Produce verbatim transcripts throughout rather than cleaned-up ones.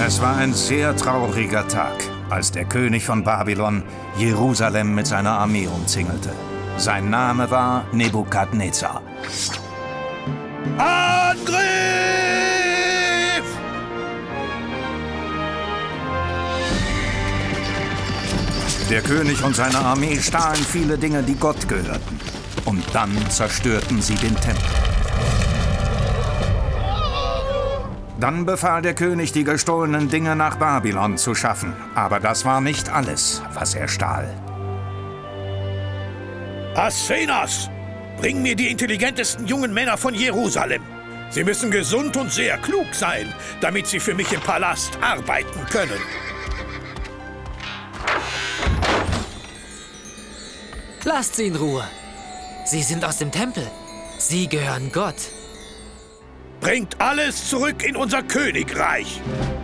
Es war ein sehr trauriger Tag, als der König von Babylon Jerusalem mit seiner Armee umzingelte. Sein Name war Nebukadnezar. Angriff! Der König und seine Armee stahlen viele Dinge, die Gott gehörten. Und dann zerstörten sie den Tempel. Dann befahl der König, die gestohlenen Dinge nach Babylon zu schaffen. Aber das war nicht alles, was er stahl. Assenas, bring mir die intelligentesten jungen Männer von Jerusalem. Sie müssen gesund und sehr klug sein, damit sie für mich im Palast arbeiten können. Lasst sie in Ruhe. Sie sind aus dem Tempel. Sie gehören Gott. Bringt alles zurück in unser Königreich.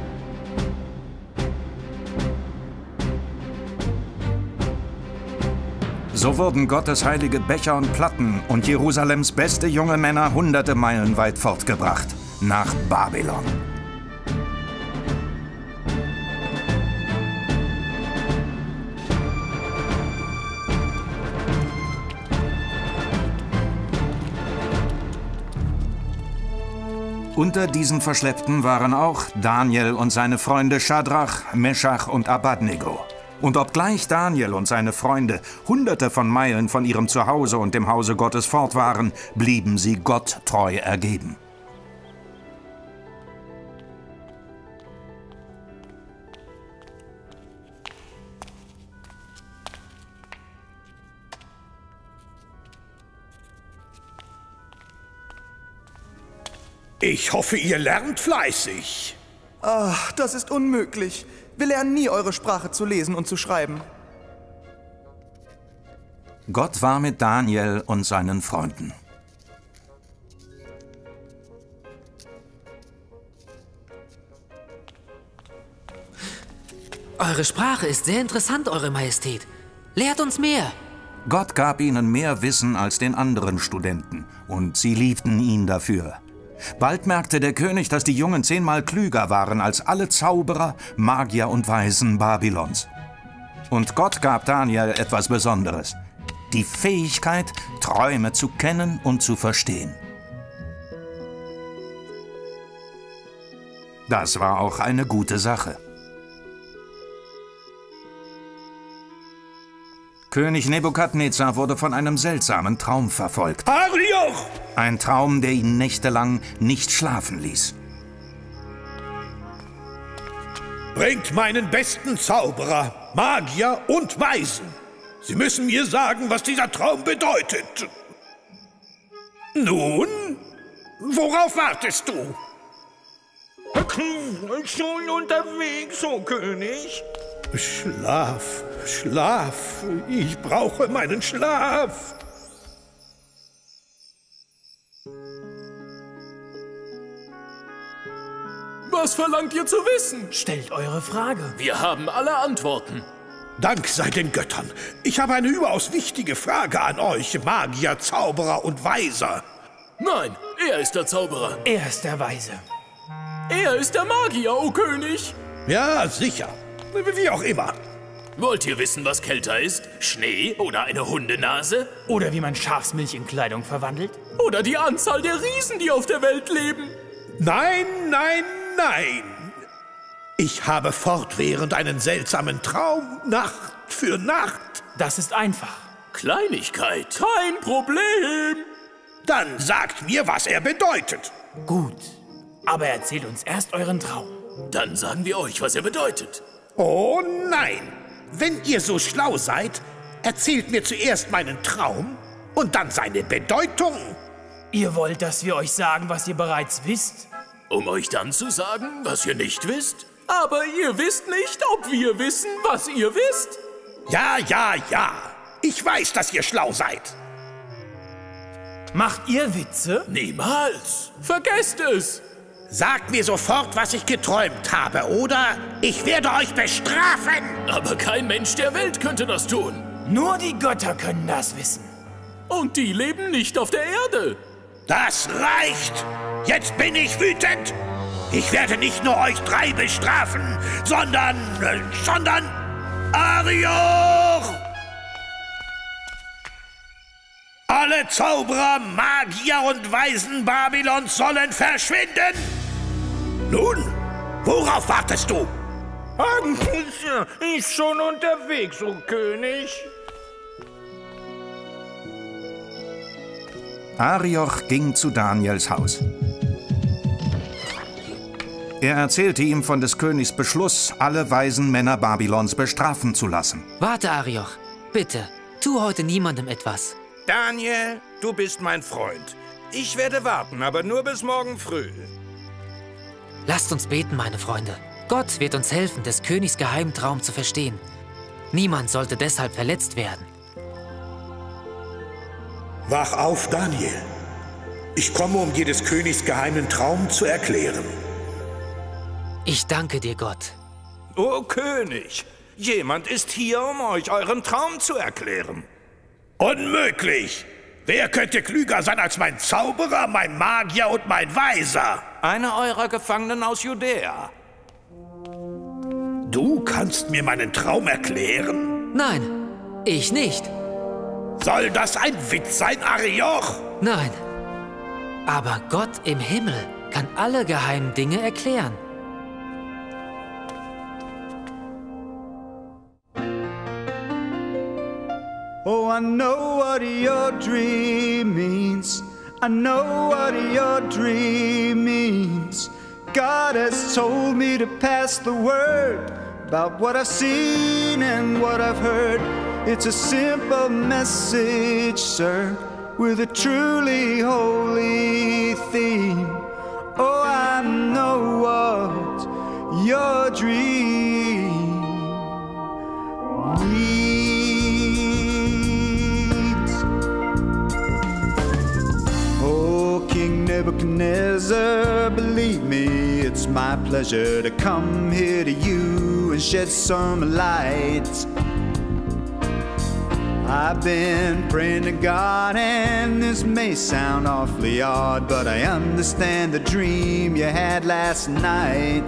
So wurden Gottes heilige Becher und Platten und Jerusalems beste junge Männer hunderte Meilen weit fortgebracht, nach Babylon. Unter diesen Verschleppten waren auch Daniel und seine Freunde Schadrach, Meschach und Abednego. Und obgleich Daniel und seine Freunde hunderte von Meilen von ihrem Zuhause und dem Hause Gottes fort waren, blieben sie Gott treu ergeben. Ich hoffe, ihr lernt fleißig. Ach, das ist unmöglich. Wir lernen nie, eure Sprache zu lesen und zu schreiben. Gott war mit Daniel und seinen Freunden. Eure Sprache ist sehr interessant, Eure Majestät. Lehrt uns mehr. Gott gab ihnen mehr Wissen als den anderen Studenten, und sie liebten ihn dafür. Bald merkte der König, dass die Jungen zehnmal klüger waren als alle Zauberer, Magier und Weisen Babylons. Und Gott gab Daniel etwas Besonderes: die Fähigkeit, Träume zu kennen und zu verstehen. Das war auch eine gute Sache. König Nebukadnezar wurde von einem seltsamen Traum verfolgt. Arioch! Ein Traum, der ihn nächtelang nicht schlafen ließ. Bringt meinen besten Zauberer, Magier und Weisen. Sie müssen mir sagen, was dieser Traum bedeutet. Nun, worauf wartest du? Schon unterwegs, o König. Schlaf, Schlaf. Ich brauche meinen Schlaf. Was verlangt ihr zu wissen? Stellt eure Frage. Wir haben alle Antworten. Dank sei den Göttern. Ich habe eine überaus wichtige Frage an euch, Magier, Zauberer und Weiser. Nein, er ist der Zauberer. Er ist der Weise. Er ist der Magier, o König. Ja, sicher. Wie auch immer. Wollt ihr wissen, was kälter ist? Schnee oder eine Hundenase? Oder wie man Schafsmilch in Kleidung verwandelt? Oder die Anzahl der Riesen, die auf der Welt leben? Nein, nein, nein. Ich habe fortwährend einen seltsamen Traum, Nacht für Nacht. Das ist einfach. Kleinigkeit, kein Problem. Dann sagt mir, was er bedeutet. Gut, aber erzählt uns erst euren Traum. Dann sagen wir euch, was er bedeutet. Oh nein! Wenn ihr so schlau seid, erzählt mir zuerst meinen Traum und dann seine Bedeutung. Ihr wollt, dass wir euch sagen, was ihr bereits wisst? Um euch dann zu sagen, was ihr nicht wisst? Aber ihr wisst nicht, ob wir wissen, was ihr wisst. Ja, ja, ja. Ich weiß, dass ihr schlau seid. Macht ihr Witze? Niemals. Vergesst es. Sagt mir sofort, was ich geträumt habe, oder ich werde euch bestrafen. Aber kein Mensch der Welt könnte das tun. Nur die Götter können das wissen. Und die leben nicht auf der Erde. Das reicht. Jetzt bin ich wütend. Ich werde nicht nur euch drei bestrafen, sondern, äh, sondern Arioch! Alle Zauberer, Magier und Weisen Babylons sollen verschwinden! Nun, worauf wartest du? Ist schon unterwegs, o König. Arioch ging zu Daniels Haus. Er erzählte ihm von des Königs Beschluss, alle weisen Männer Babylons bestrafen zu lassen. Warte, Arioch. Bitte, tu heute niemandem etwas. Daniel, du bist mein Freund. Ich werde warten, aber nur bis morgen früh. Lasst uns beten, meine Freunde. Gott wird uns helfen, des Königs geheimen Traum zu verstehen. Niemand sollte deshalb verletzt werden. Wach auf, Daniel. Ich komme, um dir des Königs geheimen Traum zu erklären. Ich danke dir, Gott. O König, jemand ist hier, um euch euren Traum zu erklären. Unmöglich! Wer könnte klüger sein als mein Zauberer, mein Magier und mein Weiser? Einer eurer Gefangenen aus Judäa. Du kannst mir meinen Traum erklären? Nein, ich nicht. Soll das ein Witz sein, Arioch? Nein. Aber Gott im Himmel kann alle geheimen Dinge erklären. Oh, I know what your dream means. I know what your dream means. God has told me to pass the word about what I've seen and what I've heard. It's a simple message, sir, with a truly holy theme. Oh, I know what your dream means. King Nebuchadnezzar, believe me, it's my pleasure to come here to you and shed some light. I've been praying to God, and this may sound awfully odd, but I understand the dream you had last night.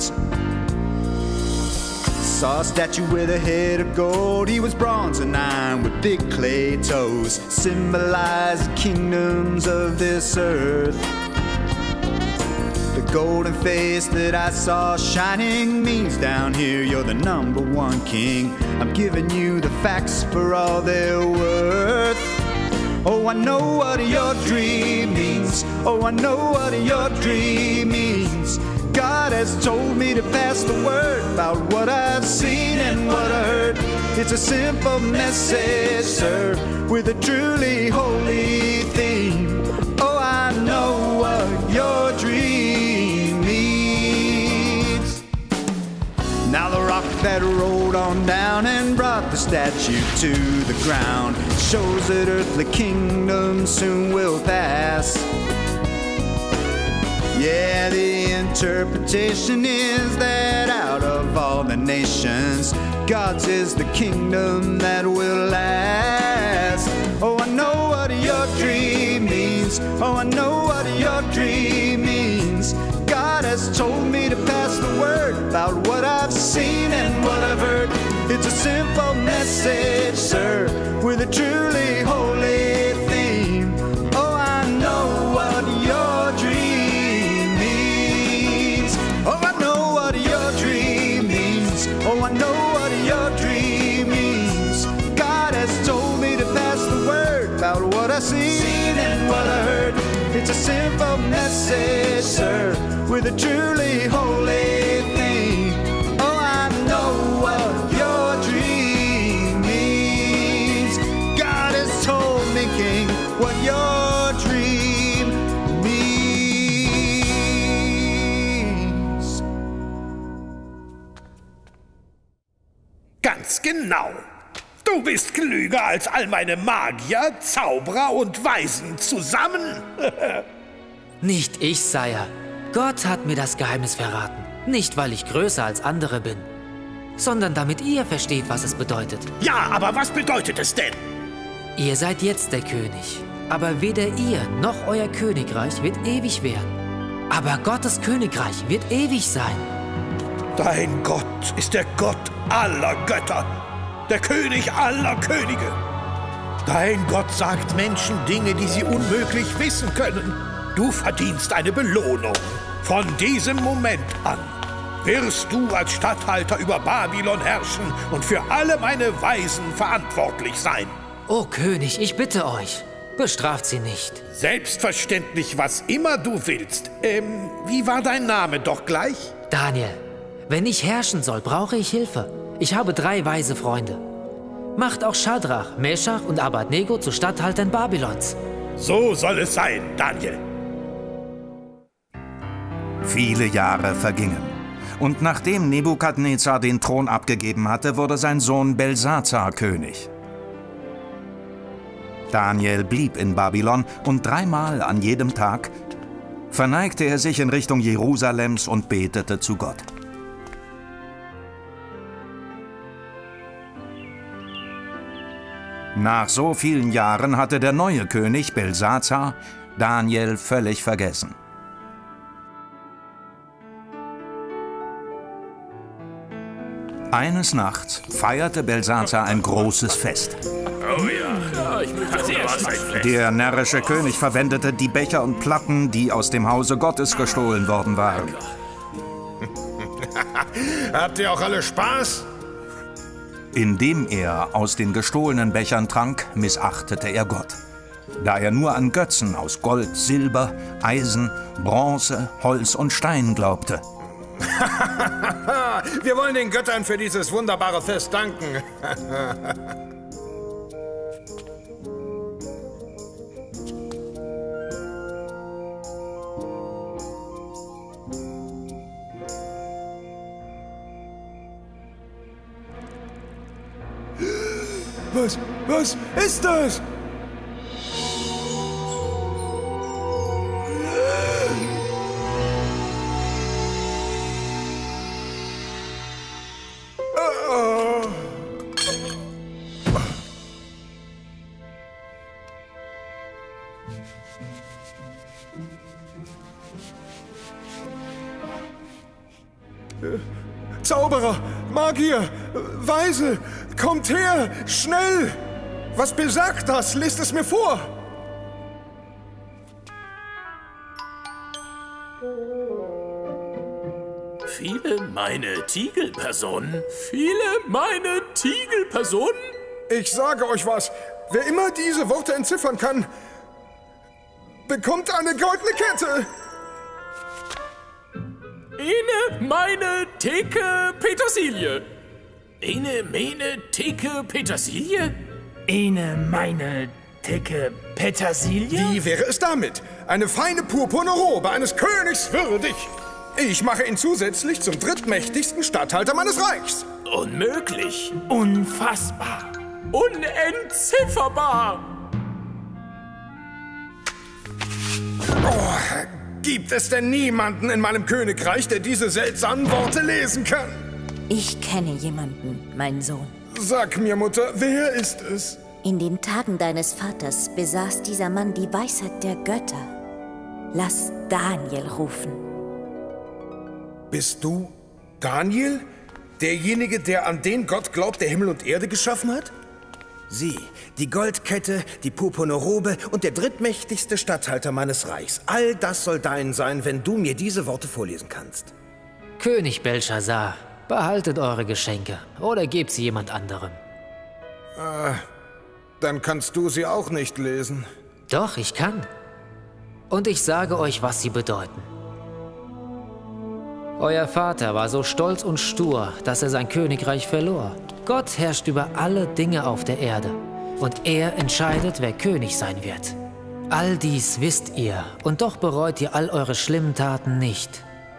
Saw a statue with a head of gold. He was bronze and iron with big clay toes, symbolized the kingdoms of this earth. The golden face that I saw shining means down here you're the number one king. I'm giving you the facts for all they're worth. Oh, I know what your dream means. Oh, I know what your dream means. God has told me to pass the word about what I've seen and what I heard. It's a simple message, sir, with a truly holy theme. Oh, I know what your dream means. Now the rock that rolled on down and brought the statue to the ground shows that earthly kingdoms soon will pass. Yeah, the interpretation is that out of all the nations, God's is the kingdom that will last. Oh, I know what your dream means. Oh, I know what your dream means. God has told me to pass the word about what I've seen and what I've heard. It's a simple message, sir, with a truly holy theme. Oh, I know what your dream Oh, I know what your dream means. Oh, I know what your dream means. God has told me to pass the word about what I've seen and what I heard. It's a simple message, sir, with a truly holy theme. Oh, I know what your dream means. God has told me, King, what your dream means. Ganz genau. Du bist klüger als all meine Magier, Zauberer und Weisen zusammen. Nicht ich, Sire. Gott hat mir das Geheimnis verraten. Nicht, weil ich größer als andere bin, sondern damit ihr versteht, was es bedeutet. Ja, aber was bedeutet es denn? Ihr seid jetzt der König, aber weder ihr noch euer Königreich wird ewig werden. Aber Gottes Königreich wird ewig sein. Dein Gott ist der Gott aller Götter, der König aller Könige. Dein Gott sagt Menschen Dinge, die sie unmöglich wissen können. Du verdienst eine Belohnung. Von diesem Moment an wirst du als Statthalter über Babylon herrschen und für alle meine Weisen verantwortlich sein. O König, ich bitte euch, bestraft sie nicht. Selbstverständlich, was immer du willst. Ähm, wie war dein Name doch gleich? Daniel, wenn ich herrschen soll, brauche ich Hilfe. Ich habe drei weise Freunde. Macht auch Schadrach, Meschach und Abednego zu Statthaltern Babylons. So soll es sein, Daniel. Viele Jahre vergingen. Und nachdem Nebukadnezar den Thron abgegeben hatte, wurde sein Sohn Belsazar König. Daniel blieb in Babylon und dreimal an jedem Tag verneigte er sich in Richtung Jerusalems und betete zu Gott. Nach so vielen Jahren hatte der neue König Belsazar Daniel völlig vergessen. Eines Nachts feierte Belsazar ein großes Fest. Oh ja, ja ich möchte auch was ein Fest. Der närrische König verwendete die Becher und Platten, die aus dem Hause Gottes gestohlen worden waren. Habt ihr auch alle Spaß? Indem er aus den gestohlenen Bechern trank, missachtete er Gott, da er nur an Götzen aus Gold, Silber, Eisen, Bronze, Holz und Stein glaubte. Wir wollen den Göttern für dieses wunderbare Fest danken. Was, was ist das? Zauberer, Magier, Weise, kommt her, schnell! Was besagt das? Lest es mir vor! Viele meine Tiegelpersonen? Viele meine Tiegelpersonen? Ich sage euch was, wer immer diese Worte entziffern kann, bekommt eine goldene Kette! Ene, meine, Theke, Petersilie. Ene, meine, Theke, Petersilie? Ene, meine, Theke, Petersilie? Wie wäre es damit? Eine feine purpurne Robe eines Königs würdig. Ich mache ihn zusätzlich zum drittmächtigsten Statthalter meines Reichs. Unmöglich. Unfassbar. Unentzifferbar. Oh, gibt es denn niemanden in meinem Königreich, der diese seltsamen Worte lesen kann? Ich kenne jemanden, mein Sohn. Sag mir, Mutter, wer ist es? In den Tagen deines Vaters besaß dieser Mann die Weisheit der Götter. Lass Daniel rufen. Bist du Daniel? Derjenige, der an den Gott glaubt, der Himmel und Erde geschaffen hat? Sie, die Goldkette, die purpurne Robe und der drittmächtigste Statthalter meines Reichs. All das soll dein sein, wenn du mir diese Worte vorlesen kannst. König Belshazzar, behaltet eure Geschenke oder gebt sie jemand anderem. Äh, dann kannst du sie auch nicht lesen. Doch, ich kann. Und ich sage euch, was sie bedeuten. Euer Vater war so stolz und stur, dass er sein Königreich verlor. Gott herrscht über alle Dinge auf der Erde. Und er entscheidet, wer König sein wird. All dies wisst ihr, und doch bereut ihr all eure schlimmen Taten nicht.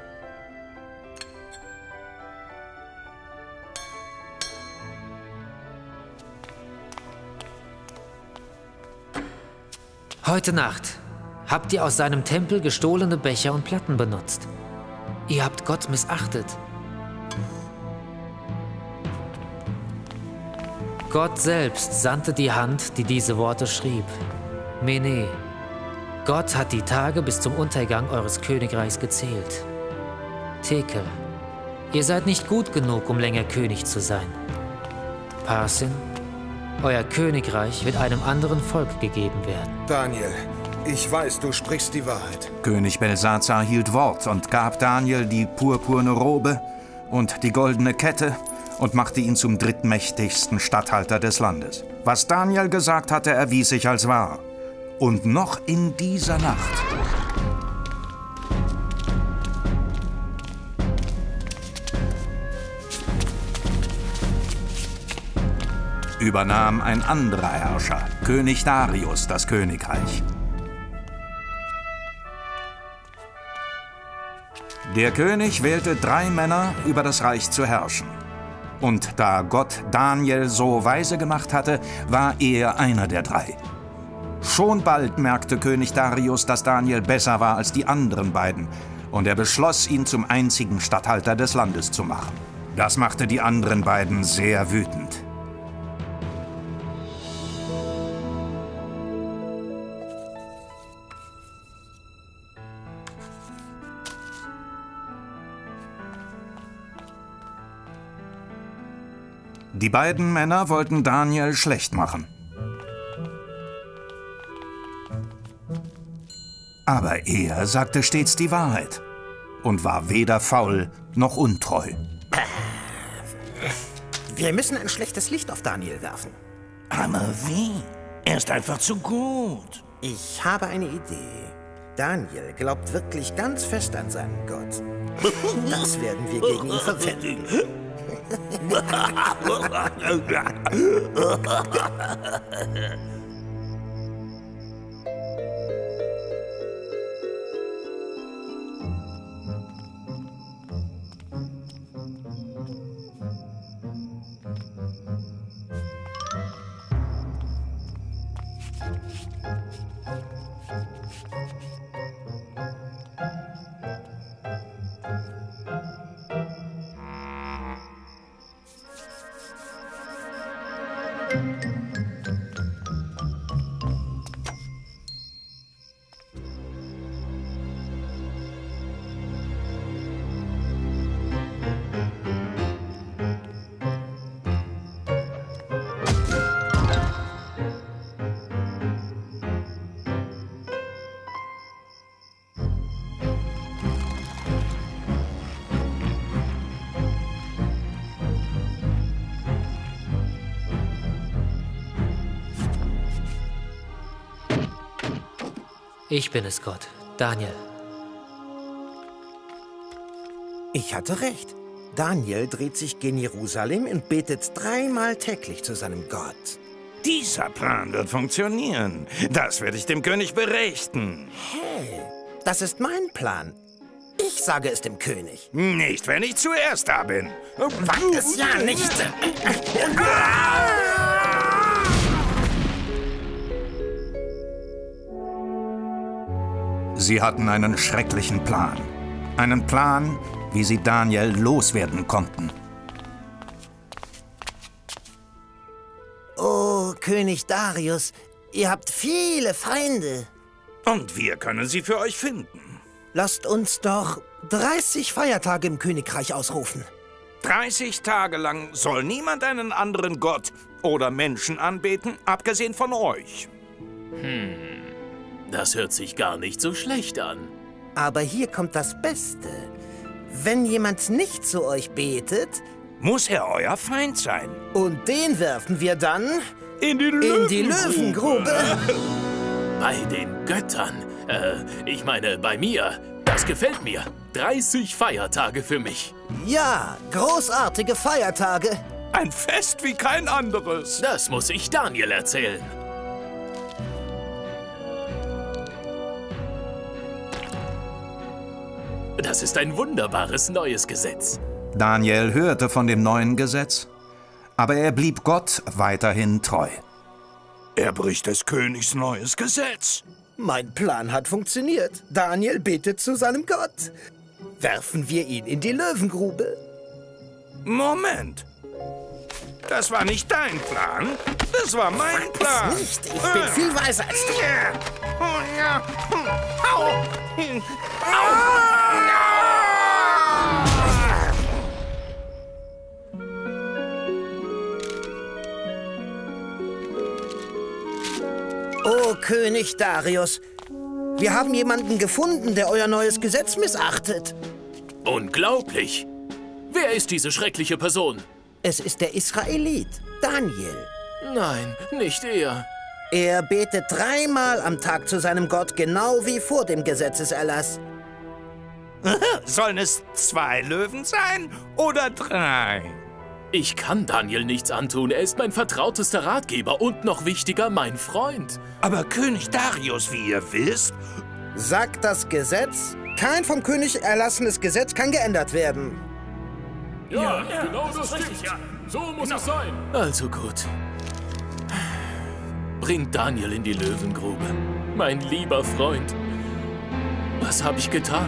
Heute Nacht habt ihr aus seinem Tempel gestohlene Becher und Platten benutzt. Ihr habt Gott missachtet. Gott selbst sandte die Hand, die diese Worte schrieb. Mene, Gott hat die Tage bis zum Untergang eures Königreichs gezählt. Tekel, ihr seid nicht gut genug, um länger König zu sein. Parsin, euer Königreich wird einem anderen Volk gegeben werden. Daniel, ich weiß, du sprichst die Wahrheit. König Belsazar hielt Wort und gab Daniel die purpurne Robe und die goldene Kette und machte ihn zum drittmächtigsten Statthalter des Landes. Was Daniel gesagt hatte, erwies sich als wahr. Und noch in dieser Nacht übernahm ein anderer Herrscher, König Darius, das Königreich. Der König wählte drei Männer, über das Reich zu herrschen. Und da Gott Daniel so weise gemacht hatte, war er einer der drei. Schon bald merkte König Darius, dass Daniel besser war als die anderen beiden, und er beschloss, ihn zum einzigen Statthalter des Landes zu machen. Das machte die anderen beiden sehr wütend. Die beiden Männer wollten Daniel schlecht machen. Aber er sagte stets die Wahrheit und war weder faul noch untreu. Wir müssen ein schlechtes Licht auf Daniel werfen. Aber wie? Er ist einfach zu gut. Ich habe eine Idee. Daniel glaubt wirklich ganz fest an seinen Gott. Das werden wir gegen ihn verwenden. Ich bin es, Gott. Daniel. Ich hatte recht. Daniel dreht sich gen Jerusalem und betet dreimal täglich zu seinem Gott. Dieser Plan wird funktionieren. Das werde ich dem König berichten. Hey, das ist mein Plan. Ich sage es dem König. Nicht, wenn ich zuerst da bin. Wagt es ja nicht. Sie hatten einen schrecklichen Plan. Einen Plan, wie sie Daniel loswerden konnten. Oh, König Darius, ihr habt viele Feinde. Und wir können sie für euch finden. Lasst uns doch dreißig Feiertage im Königreich ausrufen. dreißig Tage lang soll niemand einen anderen Gott oder Menschen anbeten, abgesehen von euch. Hm, das hört sich gar nicht so schlecht an. Aber hier kommt das Beste. Wenn jemand nicht zu euch betet, muss er euer Feind sein. Und den werfen wir dann in die, in die Löwengrube. Bei den Göttern. Äh, ich meine, bei mir. Das gefällt mir. dreißig Feiertage für mich. Ja, großartige Feiertage. Ein Fest wie kein anderes. Das muss ich Daniel erzählen. Das ist ein wunderbares neues Gesetz. Daniel hörte von dem neuen Gesetz, aber er blieb Gott weiterhin treu. Er bricht des Königs neues Gesetz. Mein Plan hat funktioniert. Daniel betet zu seinem Gott. Werfen wir ihn in die Löwengrube. Moment. Das war nicht dein Plan. Das war mein Plan. Es nicht. Ich bin viel weiser als du. Oh ja. Au. Au! Oh, König Darius. Wir haben jemanden gefunden, der euer neues Gesetz missachtet. Unglaublich. Wer ist diese schreckliche Person? Es ist der Israelit, Daniel. Nein, nicht er. Er betet dreimal am Tag zu seinem Gott, genau wie vor dem Gesetzeserlass. Sollen es zwei Löwen sein oder drei? Ich kann Daniel nichts antun. Er ist mein vertrautester Ratgeber und noch wichtiger, mein Freund. Aber König Darius, wie ihr wisst, sagt das Gesetz, kein vom König erlassenes Gesetz kann geändert werden. Ja, ja, ja genau das, das stimmt. Ja. So muss genau. es sein. Also gut. Bringt Daniel in die Löwengrube. Mein lieber Freund. Was habe ich getan?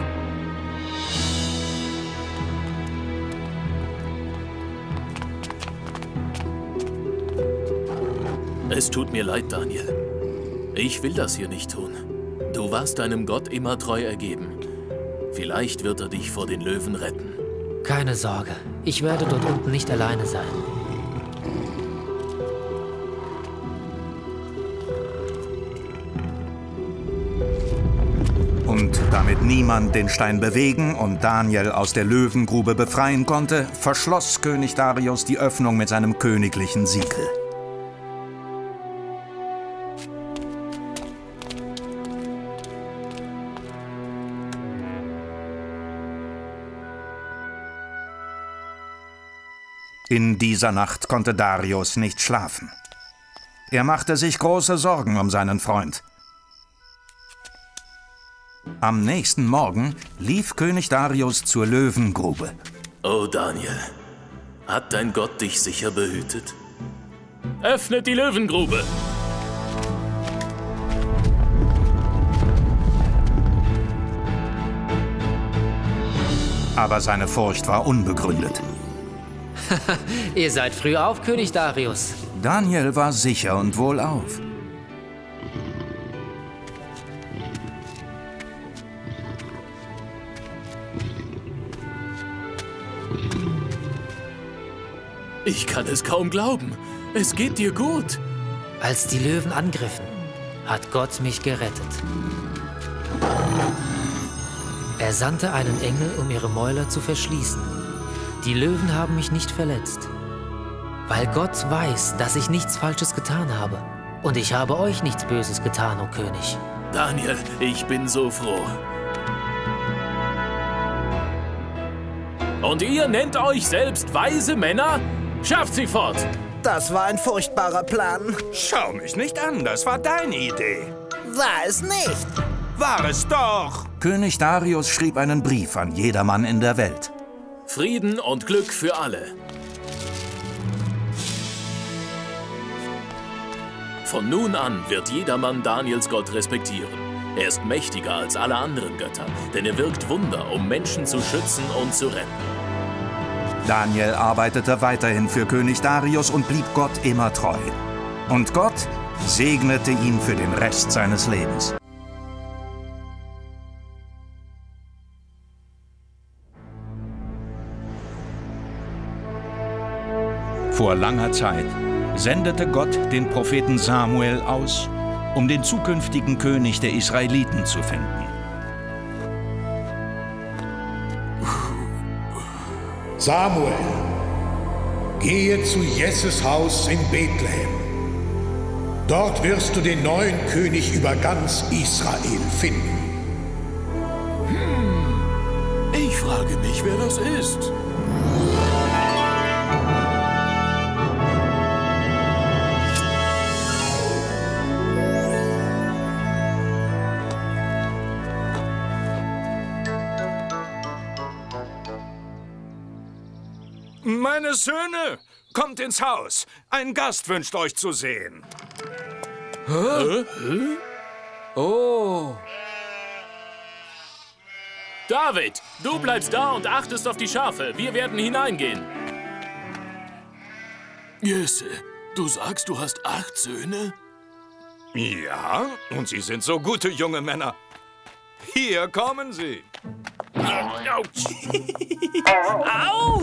Es tut mir leid, Daniel. Ich will das hier nicht tun. Du warst deinem Gott immer treu ergeben. Vielleicht wird er dich vor den Löwen retten. Keine Sorge, ich werde dort unten nicht alleine sein. Und damit niemand den Stein bewegen und Daniel aus der Löwengrube befreien konnte, verschloss König Darius die Öffnung mit seinem königlichen Siegel. In dieser Nacht konnte Darius nicht schlafen. Er machte sich große Sorgen um seinen Freund. Am nächsten Morgen lief König Darius zur Löwengrube. Oh Daniel, hat dein Gott dich sicher behütet? Öffnet die Löwengrube! Aber seine Furcht war unbegründet. Ihr seid früh auf, König Darius. Daniel war sicher und wohlauf. Ich kann es kaum glauben. Es geht dir gut. Als die Löwen angriffen, hat Gott mich gerettet. Er sandte einen Engel, um ihre Mäuler zu verschließen. Die Löwen haben mich nicht verletzt. Weil Gott weiß, dass ich nichts Falsches getan habe. Und ich habe euch nichts Böses getan, o König. Daniel, ich bin so froh. Und ihr nennt euch selbst weise Männer? Schafft sie fort! Das war ein furchtbarer Plan. Schau mich nicht an, das war deine Idee. War es nicht. War es doch. König Darius schrieb einen Brief an jedermann in der Welt. Frieden und Glück für alle. Von nun an wird jedermann Daniels Gott respektieren. Er ist mächtiger als alle anderen Götter, denn er wirkt Wunder, um Menschen zu schützen und zu retten. Daniel arbeitete weiterhin für König Darius und blieb Gott immer treu. Und Gott segnete ihn für den Rest seines Lebens. Vor langer Zeit sendete Gott den Propheten Samuel aus, um den zukünftigen König der Israeliten zu finden. Samuel, gehe zu Jesses Haus in Bethlehem. Dort wirst du den neuen König über ganz Israel finden. Hm, ich frage mich, wer das ist. Meine Söhne, kommt ins Haus. Ein Gast wünscht euch zu sehen. Hä? Hä? Oh. David, du bleibst da und achtest auf die Schafe. Wir werden hineingehen. Jesse, du sagst, du hast acht Söhne? Ja, und sie sind so gute junge Männer. Hier kommen sie. Autsch. Au!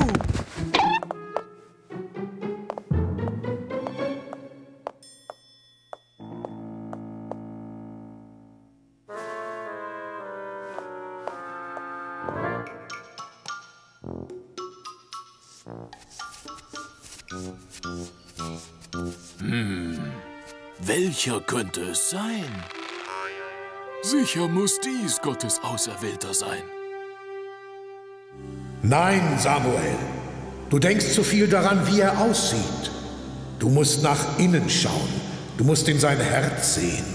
Hm, welcher könnte es sein? Sicher muss dies Gottes Auserwählter sein. Nein, Samuel. Du denkst zu viel daran, wie er aussieht. Du musst nach innen schauen. Du musst in sein Herz sehen.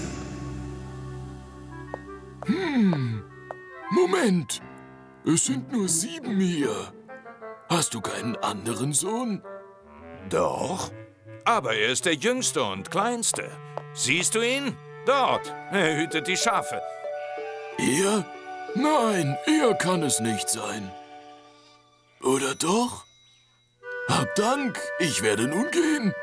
Hm, Moment. Es sind nur sieben hier. Hast du keinen anderen Sohn? Doch, aber er ist der Jüngste und Kleinste. Siehst du ihn? Dort. Er hütet die Schafe. Er? Nein, er kann es nicht sein. Oder doch? Hab Dank, ich werde nun gehen.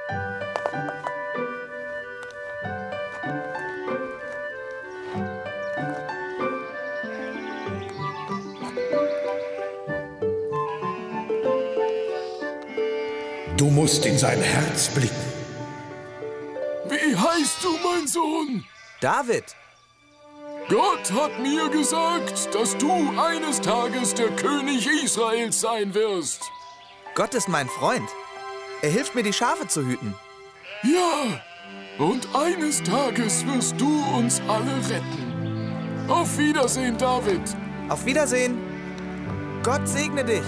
Du musst in sein Herz blicken. Wie heißt du, mein Sohn? David. Gott hat mir gesagt, dass du eines Tages der König Israels sein wirst. Gott ist mein Freund. Er hilft mir, die Schafe zu hüten. Ja, und eines Tages wirst du uns alle retten. Auf Wiedersehen, David. Auf Wiedersehen. Gott segne dich.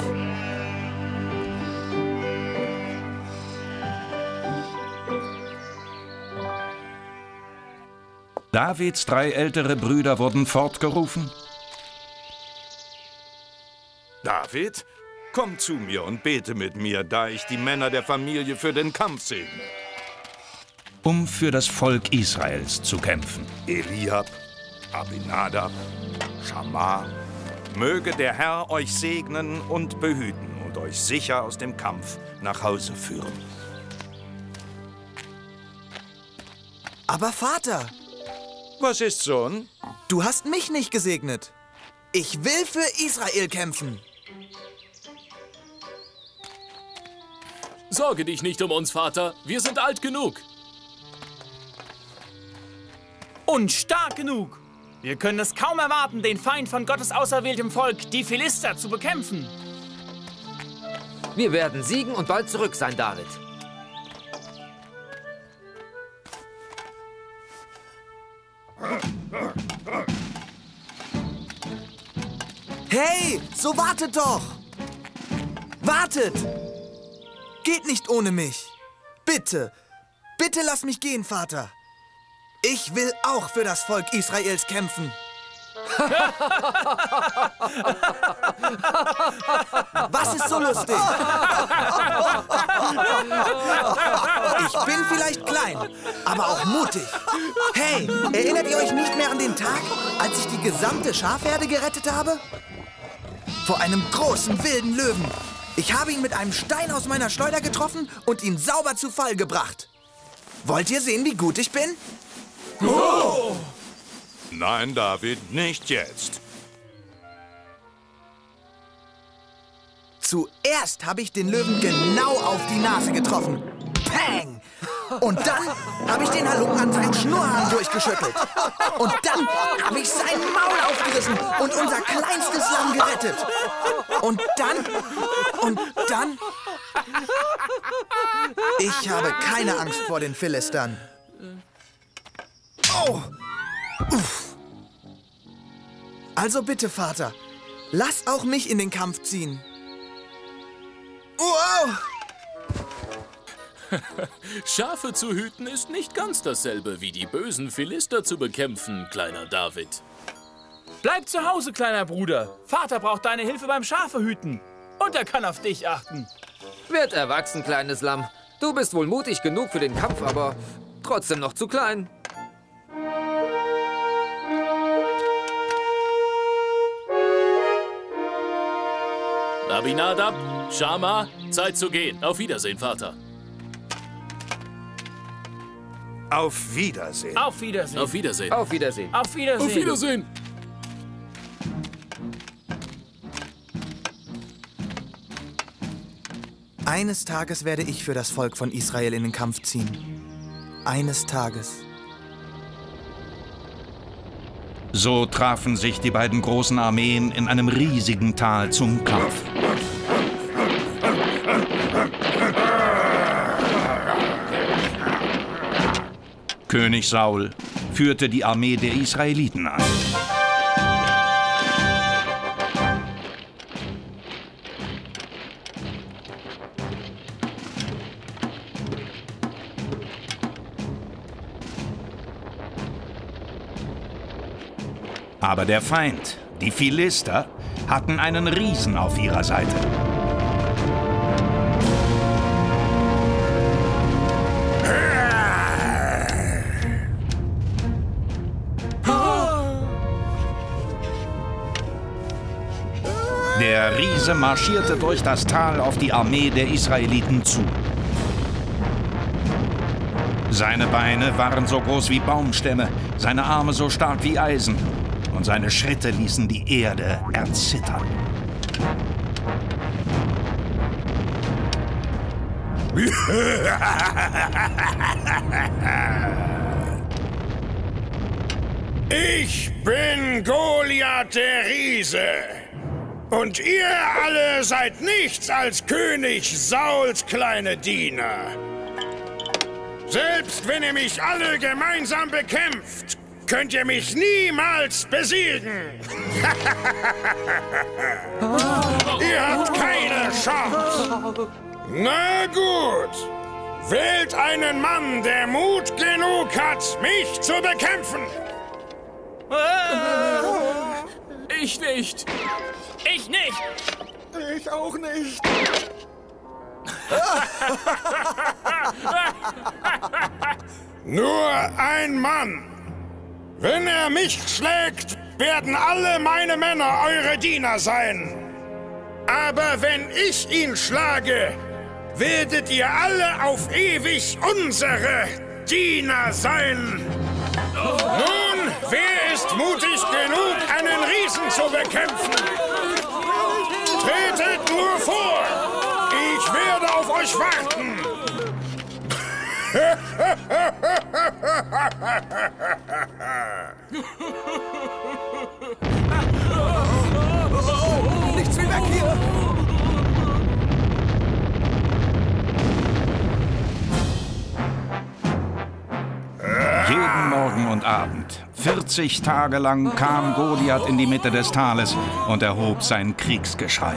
Davids drei ältere Brüder wurden fortgerufen. David, komm zu mir und bete mit mir, da ich die Männer der Familie für den Kampf segne. Um für das Volk Israels zu kämpfen. Eliab, Abinadab, Schamar, möge der Herr euch segnen und behüten und euch sicher aus dem Kampf nach Hause führen. Aber Vater! Was ist, Sohn? Du hast mich nicht gesegnet. Ich will für Israel kämpfen. Sorge dich nicht um uns, Vater. Wir sind alt genug. Und stark genug. Wir können es kaum erwarten, den Feind von Gottes auserwähltem Volk, die Philister, zu bekämpfen. Wir werden siegen und bald zurück sein, David. Hey, so wartet doch! Wartet! Geht nicht ohne mich. Bitte, bitte lass mich gehen, Vater. Ich will auch für das Volk Israels kämpfen. Was ist so lustig? Ich bin vielleicht klein, aber auch mutig. Hey, erinnert ihr euch nicht mehr an den Tag, als ich die gesamte Schafherde gerettet habe? Vor einem großen, wilden Löwen. Ich habe ihn mit einem Stein aus meiner Schleuder getroffen und ihn sauber zu Fall gebracht. Wollt ihr sehen, wie gut ich bin? Oh! Nein, David, nicht jetzt. Zuerst habe ich den Löwen genau auf die Nase getroffen. Pang! Und dann habe ich den Halunken an seinem Schnurrhahn durchgeschüttelt. Und dann habe ich sein Maul aufgerissen und unser kleinstes Lamm gerettet. Und dann, und dann... Ich habe keine Angst vor den Philistern. Oh! Uff. Also bitte, Vater, lass auch mich in den Kampf ziehen. Wow! Schafe zu hüten ist nicht ganz dasselbe wie die bösen Philister zu bekämpfen, kleiner David. Bleib zu Hause, kleiner Bruder. Vater braucht deine Hilfe beim Schafehüten. Und er kann auf dich achten. Werd erwachsen, kleines Lamm. Du bist wohl mutig genug für den Kampf, aber trotzdem noch zu klein. Abinadab, Schamar, Zeit zu gehen. Auf Wiedersehen, Vater. Auf Wiedersehen. Auf Wiedersehen. Auf Wiedersehen. Auf Wiedersehen. Auf Wiedersehen. Auf Wiedersehen. Eines Tages werde ich für das Volk von Israel in den Kampf ziehen. Eines Tages. So trafen sich die beiden großen Armeen in einem riesigen Tal zum Kampf. König Saul führte die Armee der Israeliten an. Aber der Feind, die Philister, hatten einen Riesen auf ihrer Seite. Der Riese marschierte durch das Tal auf die Armee der Israeliten zu. Seine Beine waren so groß wie Baumstämme, seine Arme so stark wie Eisen. Und seine Schritte ließen die Erde erzittern. Ich bin Goliath der Riese. Und ihr alle seid nichts als König Sauls kleine Diener. Selbst wenn ihr mich alle gemeinsam bekämpft, könnt ihr mich niemals besiegen. Ihr habt keine Chance. Na gut. Wählt einen Mann, der Mut genug hat, mich zu bekämpfen. Ich nicht. Ich nicht. Ich auch nicht. Nur ein Mann. Wenn er mich schlägt, werden alle meine Männer eure Diener sein. Aber wenn ich ihn schlage, werdet ihr alle auf ewig unsere Diener sein. Nun, wer ist mutig genug, einen Riesen zu bekämpfen? Tretet nur vor! Ich werde auf euch warten! Nichts wie weg hier! Jeden Morgen und Abend, vierzig Tage lang, kam Goliath in die Mitte des Tales und erhob sein Kriegsgeschrei.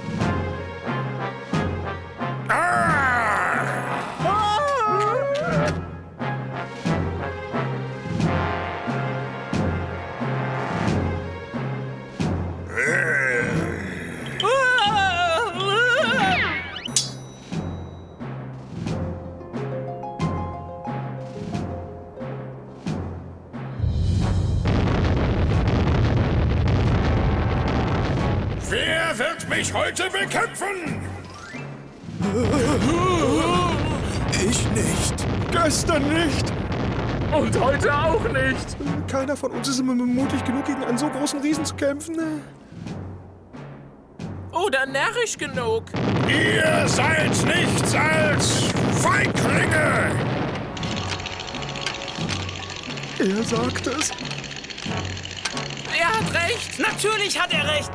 Wer wird mich heute bekämpfen? Ich nicht. Gestern nicht. Und heute auch nicht. Keiner von uns ist immer mutig genug, gegen einen so großen Riesen zu kämpfen. Oder närrisch genug. Ihr seid nichts als Feiglinge! Er sagt es. Er hat recht. Natürlich hat er recht.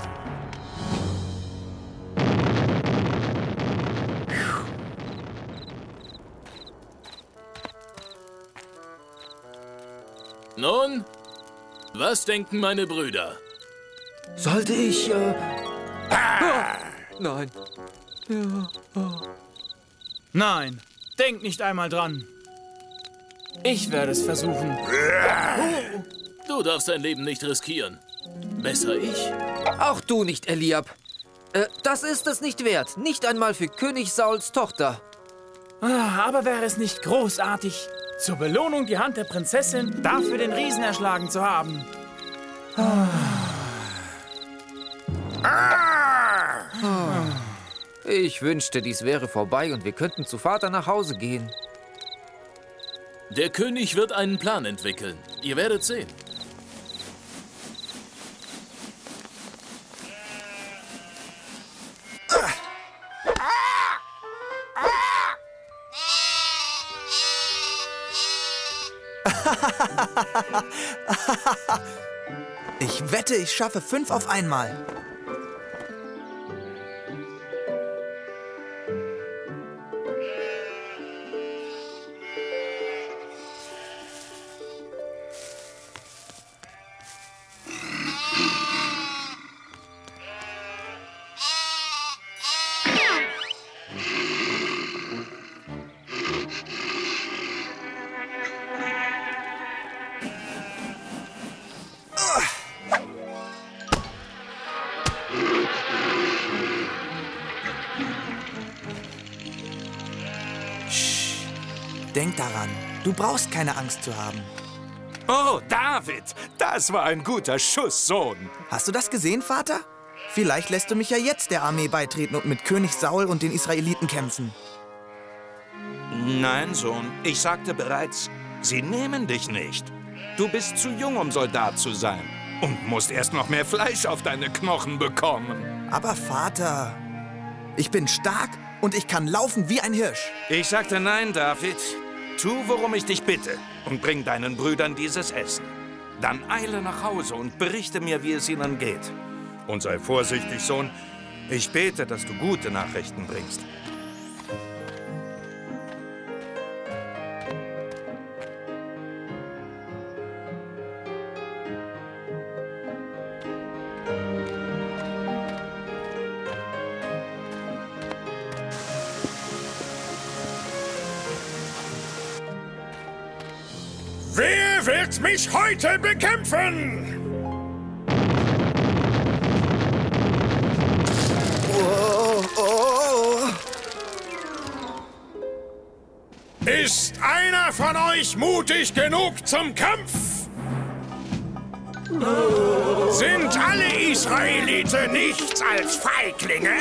Nun, was denken meine Brüder? Sollte ich, äh... Ah! Nein. Ja. Oh. Nein, denk nicht einmal dran. Ich werde es versuchen. Du darfst dein Leben nicht riskieren. Besser ich. Auch du nicht, Eliab. Äh, das ist es nicht wert. Nicht einmal für König Sauls Tochter. Aber wäre es nicht großartig, zur Belohnung die Hand der Prinzessin dafür den Riesen erschlagen zu haben? Ich wünschte, dies wäre vorbei und wir könnten zu Vater nach Hause gehen. Der König wird einen Plan entwickeln. Ihr werdet sehen. Ich wette, ich schaffe fünf auf einmal. Denk daran, du brauchst keine Angst zu haben. Oh, David, das war ein guter Schuss, Sohn. Hast du das gesehen, Vater? Vielleicht lässt du mich ja jetzt der Armee beitreten und mit König Saul und den Israeliten kämpfen. Nein, Sohn, ich sagte bereits, sie nehmen dich nicht. Du bist zu jung, um Soldat zu sein und musst erst noch mehr Fleisch auf deine Knochen bekommen. Aber Vater, ich bin stark und ich kann laufen wie ein Hirsch. Ich sagte nein, David. Tu, worum ich dich bitte, und bring deinen Brüdern dieses Essen. Dann eile nach Hause und berichte mir, wie es ihnen geht. Und sei vorsichtig, Sohn. Ich bete, dass du gute Nachrichten bringst. Wer wird mich heute bekämpfen? Oh, oh. Ist einer von euch mutig genug zum Kampf? Sind alle Israeliten nichts als Feiglinge?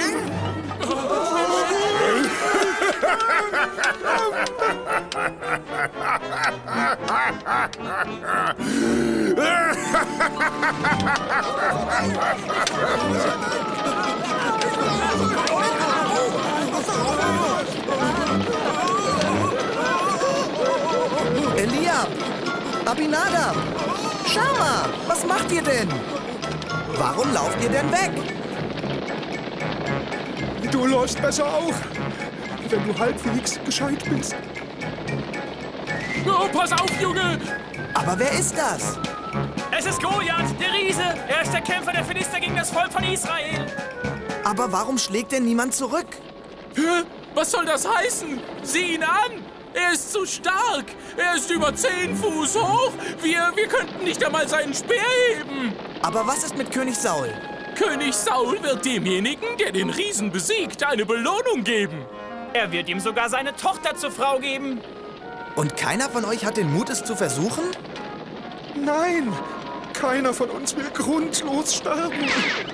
Eliab! Abinadab! Schama! Was macht ihr denn? Warum lauft ihr denn weg? Du läufst besser auch, wenn du halbwegs gescheit bist. Oh, pass auf, Junge! Aber wer ist das? Es ist Goliath, der Riese. Er ist der Kämpfer der Philister gegen das Volk von Israel. Aber warum schlägt denn niemand zurück? Hä? Was soll das heißen? Sieh ihn an! Er ist zu stark! Er ist über zehn Fuß hoch! Wir, wir könnten nicht einmal seinen Speer heben! Aber was ist mit König Saul? König Saul wird demjenigen, der den Riesen besiegt, eine Belohnung geben. Er wird ihm sogar seine Tochter zur Frau geben. Und keiner von euch hat den Mut, es zu versuchen? Nein, keiner von uns will grundlos sterben.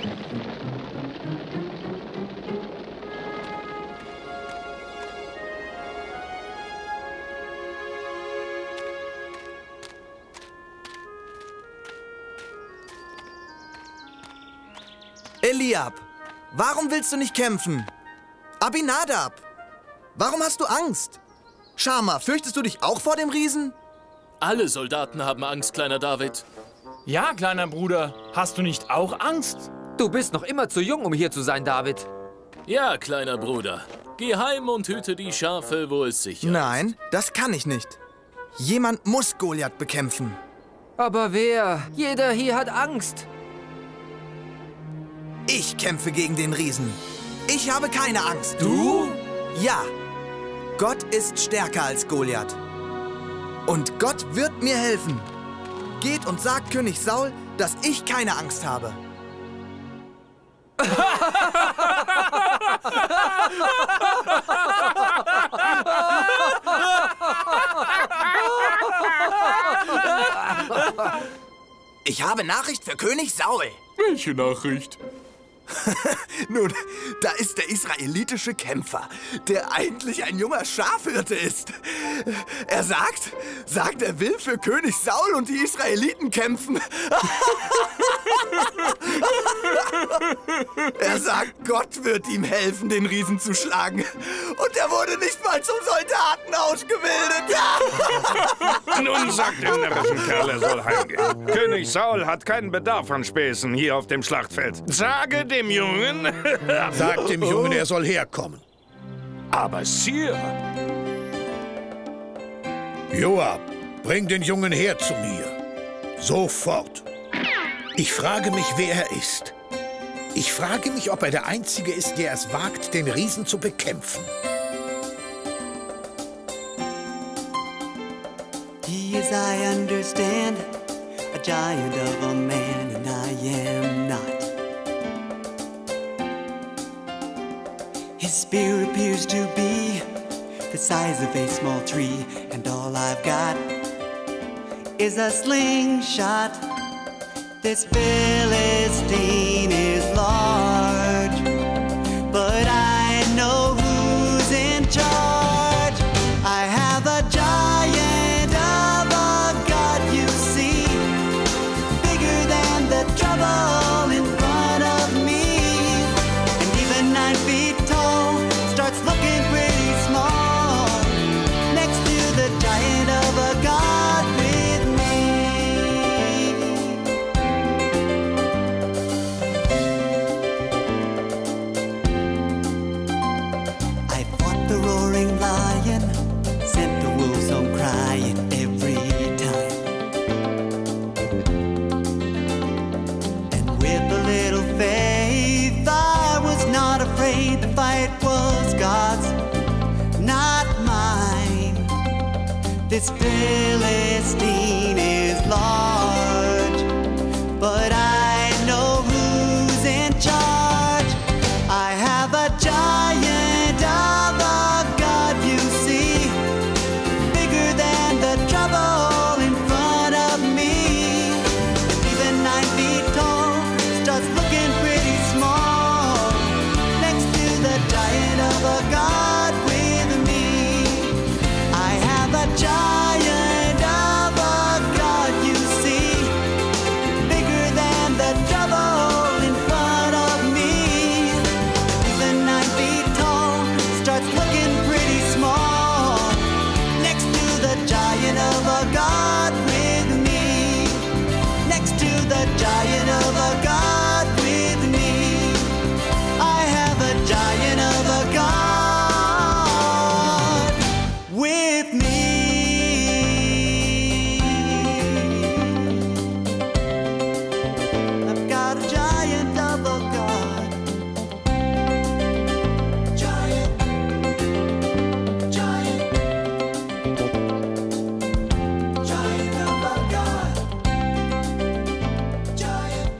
Eliab, warum willst du nicht kämpfen? Abinadab, warum hast du Angst? Schama, fürchtest du dich auch vor dem Riesen? Alle Soldaten haben Angst, kleiner David. Ja, kleiner Bruder. Hast du nicht auch Angst? Du bist noch immer zu jung, um hier zu sein, David. Ja, kleiner Bruder. Geh heim und hüte die Schafe, wo es sicher ist. Nein, das kann ich nicht. Jemand muss Goliath bekämpfen. Aber wer? Jeder hier hat Angst. Ich kämpfe gegen den Riesen. Ich habe keine Angst. Du? Ja. Gott ist stärker als Goliath. Und Gott wird mir helfen. Geht und sagt König Saul, dass ich keine Angst habe. Ich habe Nachricht für König Saul. Welche Nachricht? Nun, Da ist der israelitische Kämpfer, der eigentlich ein junger Schafhirte ist. Er sagt, sagt, er will für König Saul und die Israeliten kämpfen. Er sagt, Gott wird ihm helfen, den Riesen zu schlagen. Und er wurde nicht mal zum Soldaten ausgebildet. Nun sagt dem närrischen Kerl, er soll heimgehen. König Saul hat keinen Bedarf an Späßen hier auf dem Schlachtfeld. Sage dem Jungen... Sag dem Jungen, er soll herkommen. Aber Sire... Joab, bring den Jungen her zu mir. Sofort. Ich frage mich, wer er ist. Ich frage mich, ob er der Einzige ist, der es wagt, den Riesen zu bekämpfen. He is, I understand, a giant of a man, and I am not. His spear appears to be the size of a small tree, and all I've got is a slingshot. This Philistine is large, but I know who's in charge. I have a giant of a God, you see, bigger than the trouble in front of me. And even nine feet tall starts looking pretty small next to the giant of a God with me. I fought the roaring lion, sent the wolves home crying every time. And with a little faith, I was not afraid. The fight was God's, not mine. This Philistine is large, but I know who's in charge. I have a giant of a God, you see, bigger than the trouble in front of me. And even nine feet tall starts looking pretty small next to the giant of a God with me. I have a giant of a God, you see, bigger than the trouble in front of me. Even nine feet tall starts looking pretty small next to the giant of a God with me. Next to the giant of a God with me. I have a giant of a God with me. I've got a giant of a God. Giant, giant, giant of a God. Giant,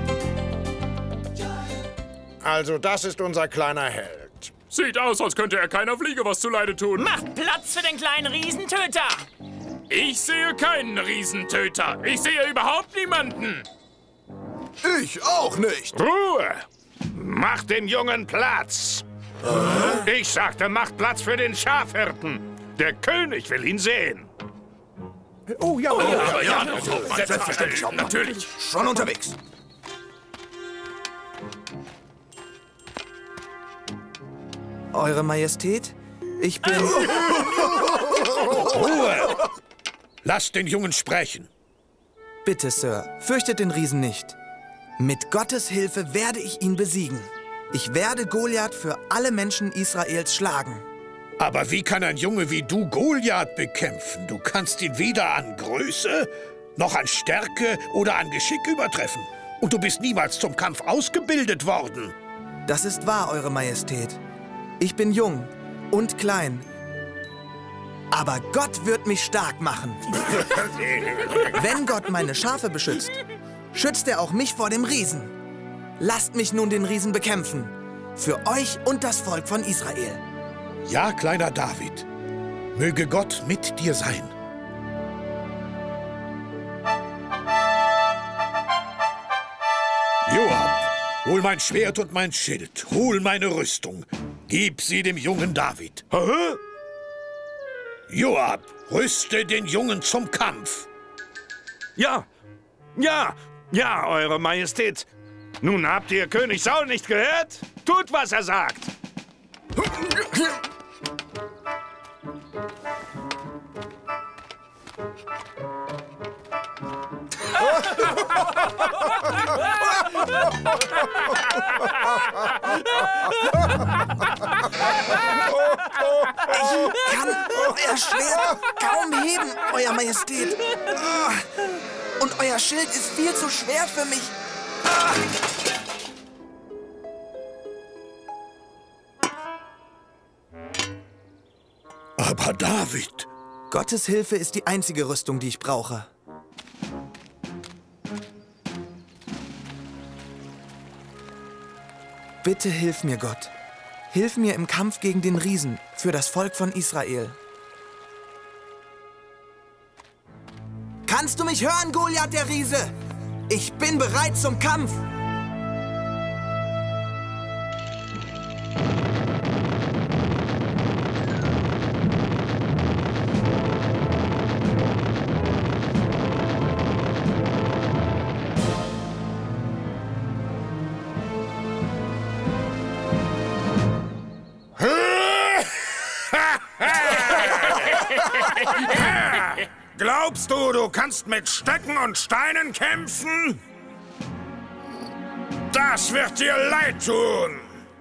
giant. Also, das ist unser kleiner Held. Sieht aus, als könnte er keiner Fliege was zuleide tun. Macht Platz für den kleinen Riesentöter! Ich sehe keinen Riesentöter. Ich sehe überhaupt niemanden. Ich auch nicht. Ruhe! Macht den Jungen Platz! Ich sagte, macht Platz für den Schafhirten. Der König will ihn sehen. Oh ja, Oh, ja, ja, ja, ja, ja, Selbstverständlich, Hauptmann. natürlich. Schon unterwegs. Eure Majestät, ich bin... Ruhe! Lasst den Jungen sprechen. Bitte, Sir, fürchtet den Riesen nicht. Mit Gottes Hilfe werde ich ihn besiegen. Ich werde Goliath für alle Menschen Israels schlagen. Aber wie kann ein Junge wie du Goliath bekämpfen? Du kannst ihn weder an Größe, noch an Stärke oder an Geschick übertreffen. Und du bist niemals zum Kampf ausgebildet worden. Das ist wahr, Eure Majestät. Ich bin jung und klein. Aber Gott wird mich stark machen. Wenn Gott meine Schafe beschützt, schützt er auch mich vor dem Riesen. Lasst mich nun den Riesen bekämpfen. Für euch und das Volk von Israel. Ja, kleiner David, möge Gott mit dir sein. Joab, Hol mein Schwert und mein Schild. Hol meine Rüstung. Gib sie dem jungen David. Hä? Joab, rüste den Jungen zum Kampf. Ja, ja, ja, Eure Majestät. Nun habt ihr König Saul nicht gehört? Tut, was er sagt. Ich kann euer Schwert kaum heben, Euer Majestät. Und euer Schild ist viel zu schwer für mich. Aber David... Gottes Hilfe ist die einzige Rüstung, die ich brauche. Bitte hilf mir, Gott. Hilf mir im Kampf gegen den Riesen für das Volk von Israel. Kannst du mich hören, Goliath der Riese? Ich bin bereit zum Kampf. Glaubst du, du kannst mit Stöcken und Steinen kämpfen? Das wird dir leid tun.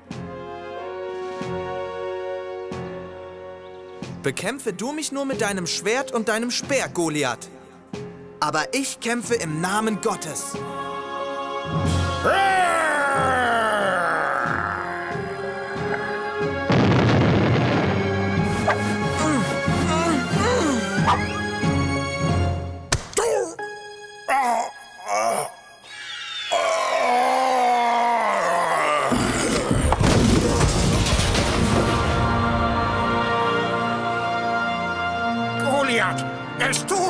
Bekämpfe du mich nur mit deinem Schwert und deinem Speer, Goliath. Aber ich kämpfe im Namen Gottes. Goliath, es tut!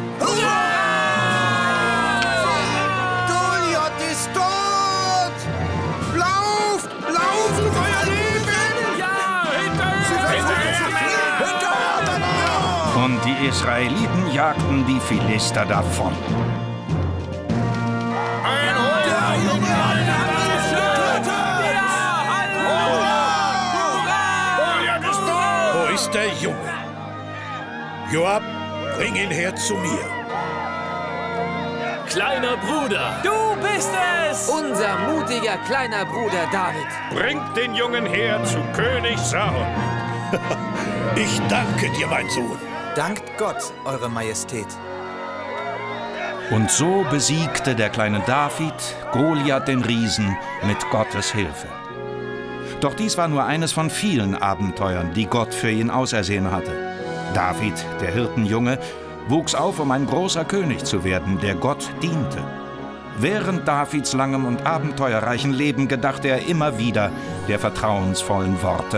Goliath ist tot! Lauft! Lauft um euer Leben! Ja, hinterher! Und die Israeliten jagten die Philister davon. Wo ist der Junge? Joab, bring ihn her zu mir. Kleiner Bruder! Du bist es! Unser mutiger kleiner Bruder David. Bringt den Jungen her zu König Saul. Ich danke dir, mein Sohn. Dankt Gott, Eure Majestät. Und so besiegte der kleine David Goliath den Riesen mit Gottes Hilfe. Doch dies war nur eines von vielen Abenteuern, die Gott für ihn ausersehen hatte. David, der Hirtenjunge, wuchs auf, um ein großer König zu werden, der Gott diente. Während Davids langem und abenteuerreichen Leben gedachte er immer wieder der vertrauensvollen Worte.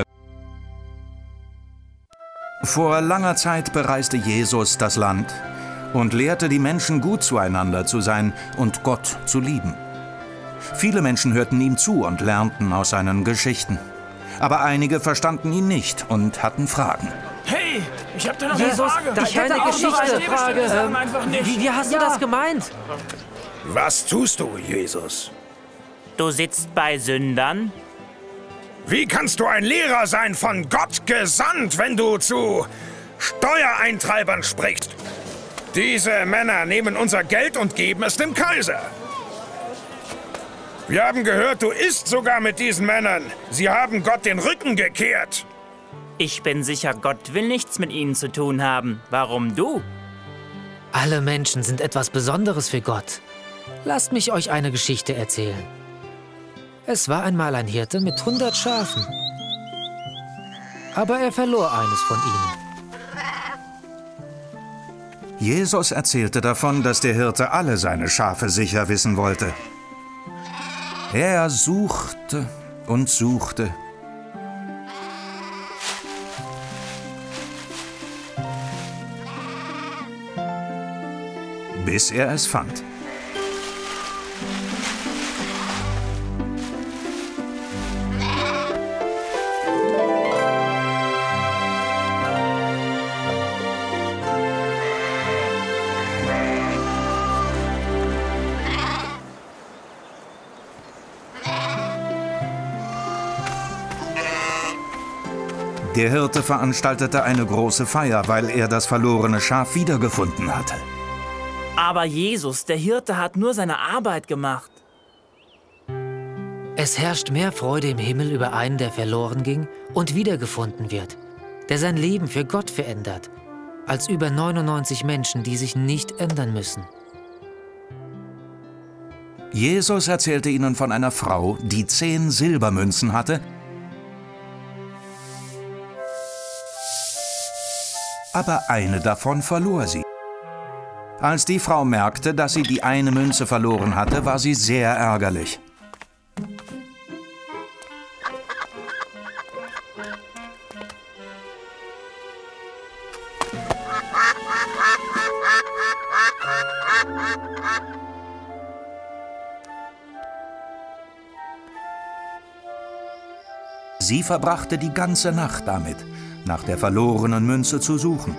Vor langer Zeit bereiste Jesus das Land und lehrte die Menschen, gut zueinander zu sein und Gott zu lieben. Viele Menschen hörten ihm zu und lernten aus seinen Geschichten. Aber einige verstanden ihn nicht und hatten Fragen. Hey, ich hab da noch Jesus, eine Frage. da Ich hätte eine auch Geschichte. noch eine Frage. Das Ähm, einfach nicht. Wie, wie hast ja. du das gemeint? Was tust du, Jesus? Du sitzt bei Sündern? Wie kannst du ein Lehrer sein, von Gott gesandt, wenn du zu Steuereintreibern sprichst? Diese Männer nehmen unser Geld und geben es dem Kaiser. Wir haben gehört, du isst sogar mit diesen Männern. Sie haben Gott den Rücken gekehrt. Ich bin sicher, Gott will nichts mit ihnen zu tun haben. Warum du? Alle Menschen sind etwas Besonderes für Gott. Lasst mich euch eine Geschichte erzählen. Es war einmal ein Hirte mit hundert Schafen. Aber er verlor eines von ihnen. Jesus erzählte davon, dass der Hirte alle seine Schafe sicher wissen wollte. Er suchte und suchte. Bis er es fand. Der Hirte veranstaltete eine große Feier, weil er das verlorene Schaf wiedergefunden hatte. Aber Jesus, der Hirte, hat nur seine Arbeit gemacht. Es herrscht mehr Freude im Himmel über einen, der verloren ging und wiedergefunden wird, der sein Leben für Gott verändert, als über neunundneunzig Menschen, die sich nicht ändern müssen. Jesus erzählte ihnen von einer Frau, die zehn Silbermünzen hatte, aber eine davon verlor sie. Als die Frau merkte, dass sie die eine Münze verloren hatte, war sie sehr ärgerlich. Sie verbrachte die ganze Nacht damit, nach der verlorenen Münze zu suchen.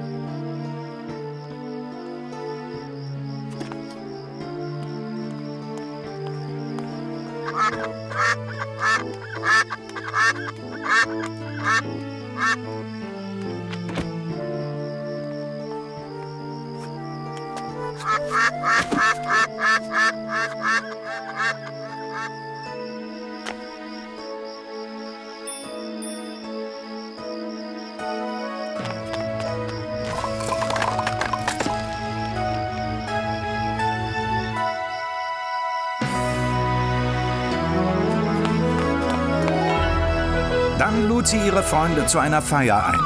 Dann lud sie ihre Freunde zu einer Feier ein,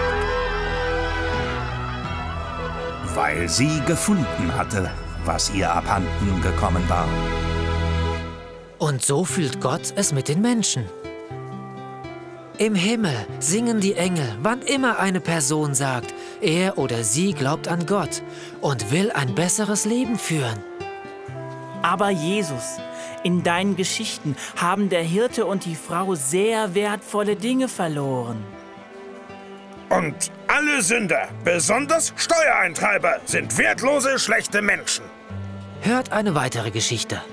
weil sie gefunden hatte, was ihr abhanden gekommen war. Und so fühlt Gott es mit den Menschen. Im Himmel singen die Engel, wann immer eine Person sagt, er oder sie glaubt an Gott und will ein besseres Leben führen. Aber Jesus, in deinen Geschichten haben der Hirte und die Frau sehr wertvolle Dinge verloren. Und alle Sünder, besonders Steuereintreiber, sind wertlose, schlechte Menschen. Hört eine weitere Geschichte.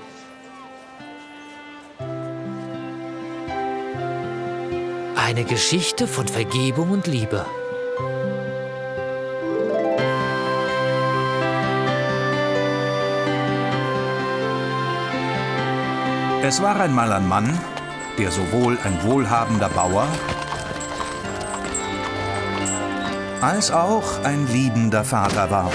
Eine Geschichte von Vergebung und Liebe. Es war einmal ein Mann, der sowohl ein wohlhabender Bauer als auch ein liebender Vater war.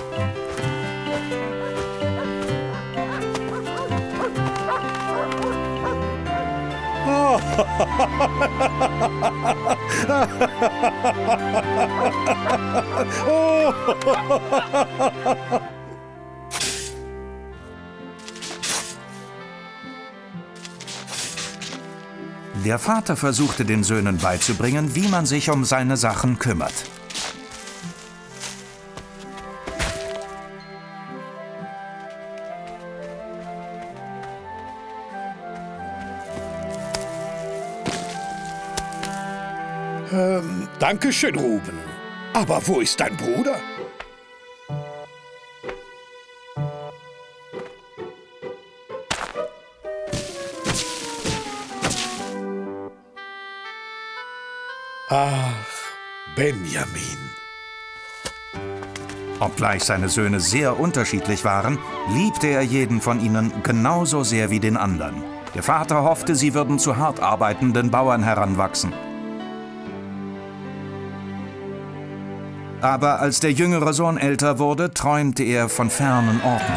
Der Vater versuchte den Söhnen beizubringen, wie man sich um seine Sachen kümmert. Ähm, danke schön, Ruben. Aber wo ist dein Bruder? Ach, Benjamin. Obgleich seine Söhne sehr unterschiedlich waren, liebte er jeden von ihnen genauso sehr wie den anderen. Der Vater hoffte, sie würden zu hart arbeitenden Bauern heranwachsen. Aber als der jüngere Sohn älter wurde, träumte er von fernen Orten.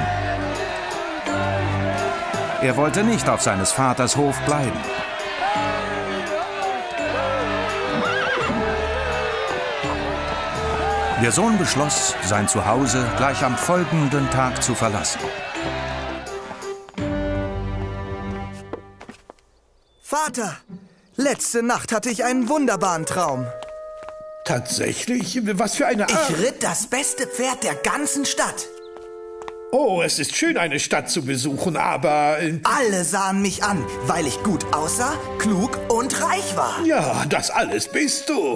Er wollte nicht auf seines Vaters Hof bleiben. Der Sohn beschloss, sein Zuhause gleich am folgenden Tag zu verlassen. Vater, letzte Nacht hatte ich einen wunderbaren Traum. Tatsächlich? Was für eine Art? Ich ritt das beste Pferd der ganzen Stadt. Oh, es ist schön, eine Stadt zu besuchen, aber... Alle sahen mich an, weil ich gut aussah, klug und reich war. Ja, das alles bist du.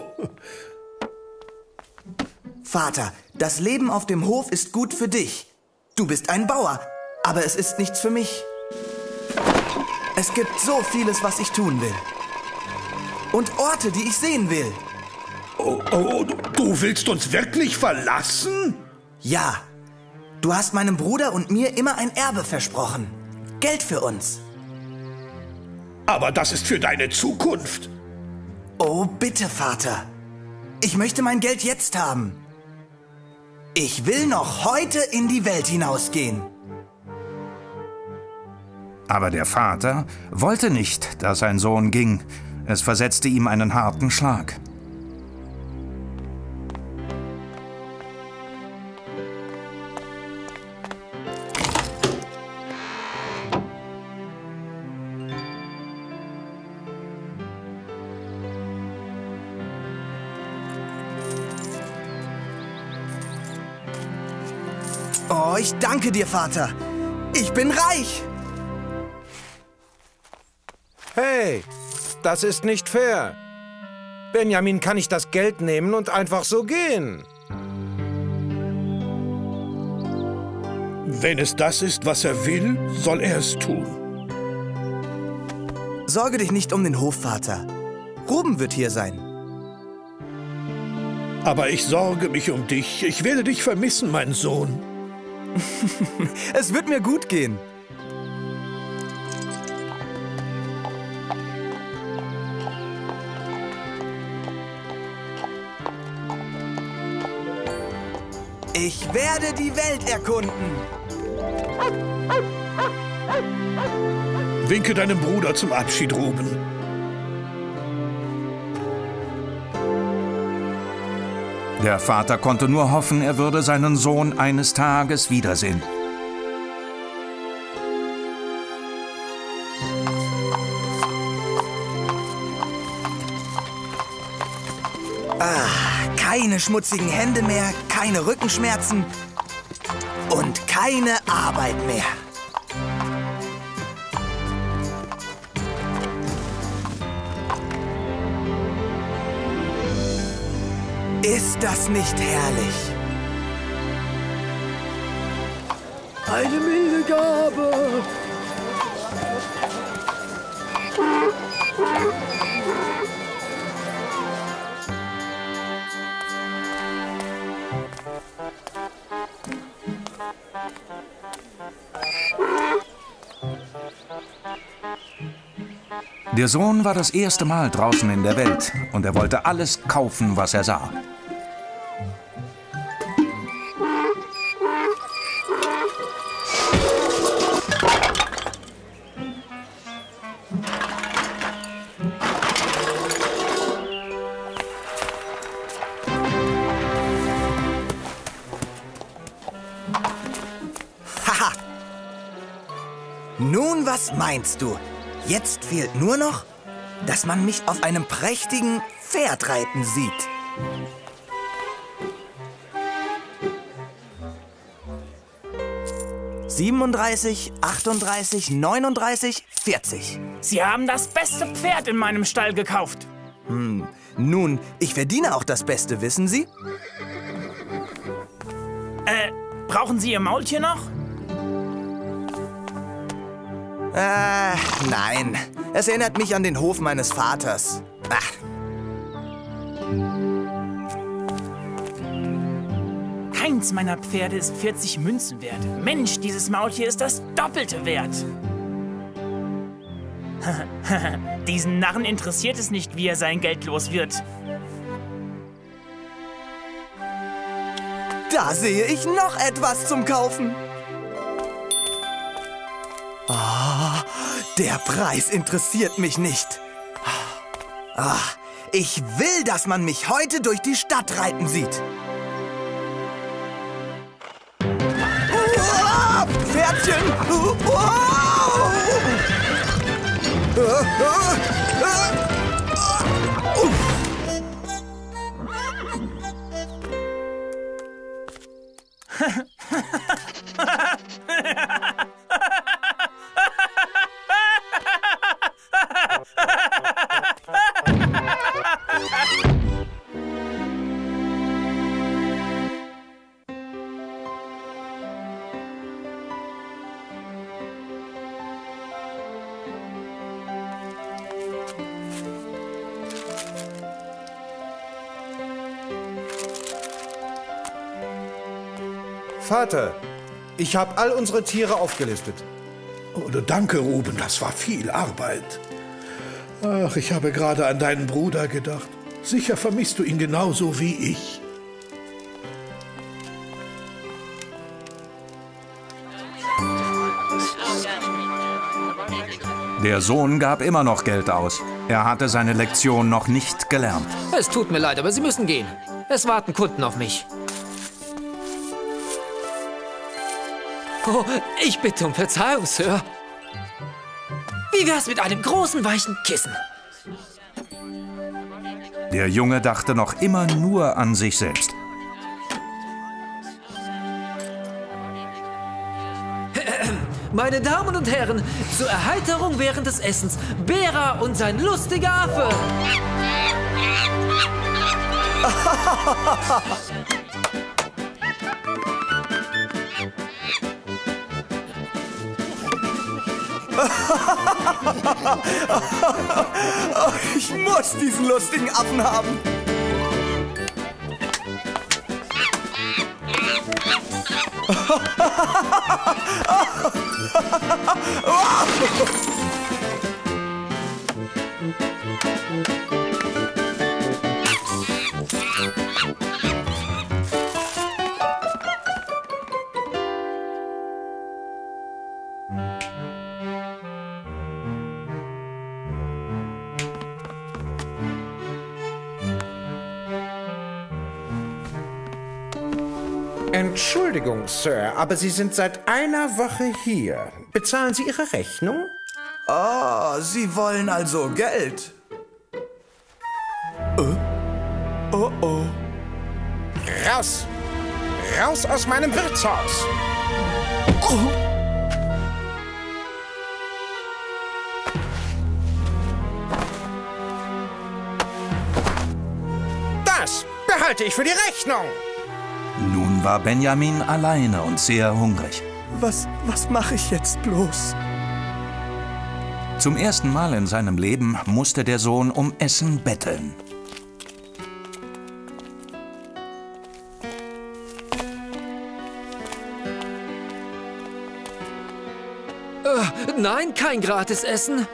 Vater, das Leben auf dem Hof ist gut für dich. Du bist ein Bauer, aber es ist nichts für mich. Es gibt so vieles, was ich tun will. Und Orte, die ich sehen will. Oh, oh, du willst uns wirklich verlassen? Ja. Du hast meinem Bruder und mir immer ein Erbe versprochen. Geld für uns. Aber das ist für deine Zukunft. Oh, bitte, Vater. Ich möchte mein Geld jetzt haben. Ich will noch heute in die Welt hinausgehen. Aber der Vater wollte nicht, dass sein Sohn ging. Es versetzte ihm einen harten Schlag. Oh, ich danke dir, Vater. Ich bin reich. Hey, das ist nicht fair. Benjamin kann nicht das Geld nehmen und einfach so gehen. Wenn es das ist, was er will, soll er es tun. Sorge dich nicht um den Hof, Vater. Ruben wird hier sein. Aber ich sorge mich um dich. Ich werde dich vermissen, mein Sohn. Es wird mir gut gehen. Ich werde die Welt erkunden. Winke deinem Bruder zum Abschied, Ruben. Der Vater konnte nur hoffen, er würde seinen Sohn eines Tages wiedersehen. Ah, keine schmutzigen Hände mehr, keine Rückenschmerzen und keine Arbeit mehr. Ist das nicht herrlich? Eine milde Gabe. Der Sohn war das erste Mal draußen in der Welt und er wollte alles kaufen, was er sah. Haha! Nun, was meinst du? Jetzt fehlt nur noch, dass man mich auf einem prächtigen Pferd reiten sieht. siebenunddreißig, achtunddreißig, neununddreißig, vierzig. Sie haben das beste Pferd in meinem Stall gekauft. Hm, nun, ich verdiene auch das Beste, wissen Sie? Äh, brauchen Sie Ihr Maultier noch? Äh, nein. Es erinnert mich an den Hof meines Vaters. Ach. Keins meiner Pferde ist vierzig Münzen wert. Mensch, dieses Maultier ist das Doppelte wert. Diesen Narren interessiert es nicht, wie er sein Geld los wird. Da sehe ich noch etwas zum Kaufen. Ah, der Preis interessiert mich nicht. Ah, ich will, dass man mich heute durch die Stadt reiten sieht. Uah, Pferdchen! Uah! Ah, ah, ah, uh. Vater, ich habe all unsere Tiere aufgelistet. Oh, danke, Ruben, das war viel Arbeit. Ach, ich habe gerade an deinen Bruder gedacht. Sicher vermisst du ihn genauso wie ich. Der Sohn gab immer noch Geld aus. Er hatte seine Lektion noch nicht gelernt. Es tut mir leid, aber Sie müssen gehen. Es warten Kunden auf mich. Oh, ich bitte um Verzeihung, Sir. Wie wär's mit einem großen, weichen Kissen? Der Junge dachte noch immer nur an sich selbst. Meine Damen und Herren, zur Erheiterung während des Essens, Bera und sein lustiger Affe. Ich muss diesen lustigen Affen haben. Entschuldigung, Sir, aber Sie sind seit einer Woche hier. Bezahlen Sie Ihre Rechnung? Ah, Sie wollen also Geld. Äh? Oh oh. Raus! Raus aus meinem Wirtshaus! Oh. Das behalte ich für die Rechnung! Nun war Benjamin alleine und sehr hungrig. Was, was mache ich jetzt bloß? Zum ersten Mal in seinem Leben musste der Sohn um Essen betteln. Äh, nein, kein Gratisessen.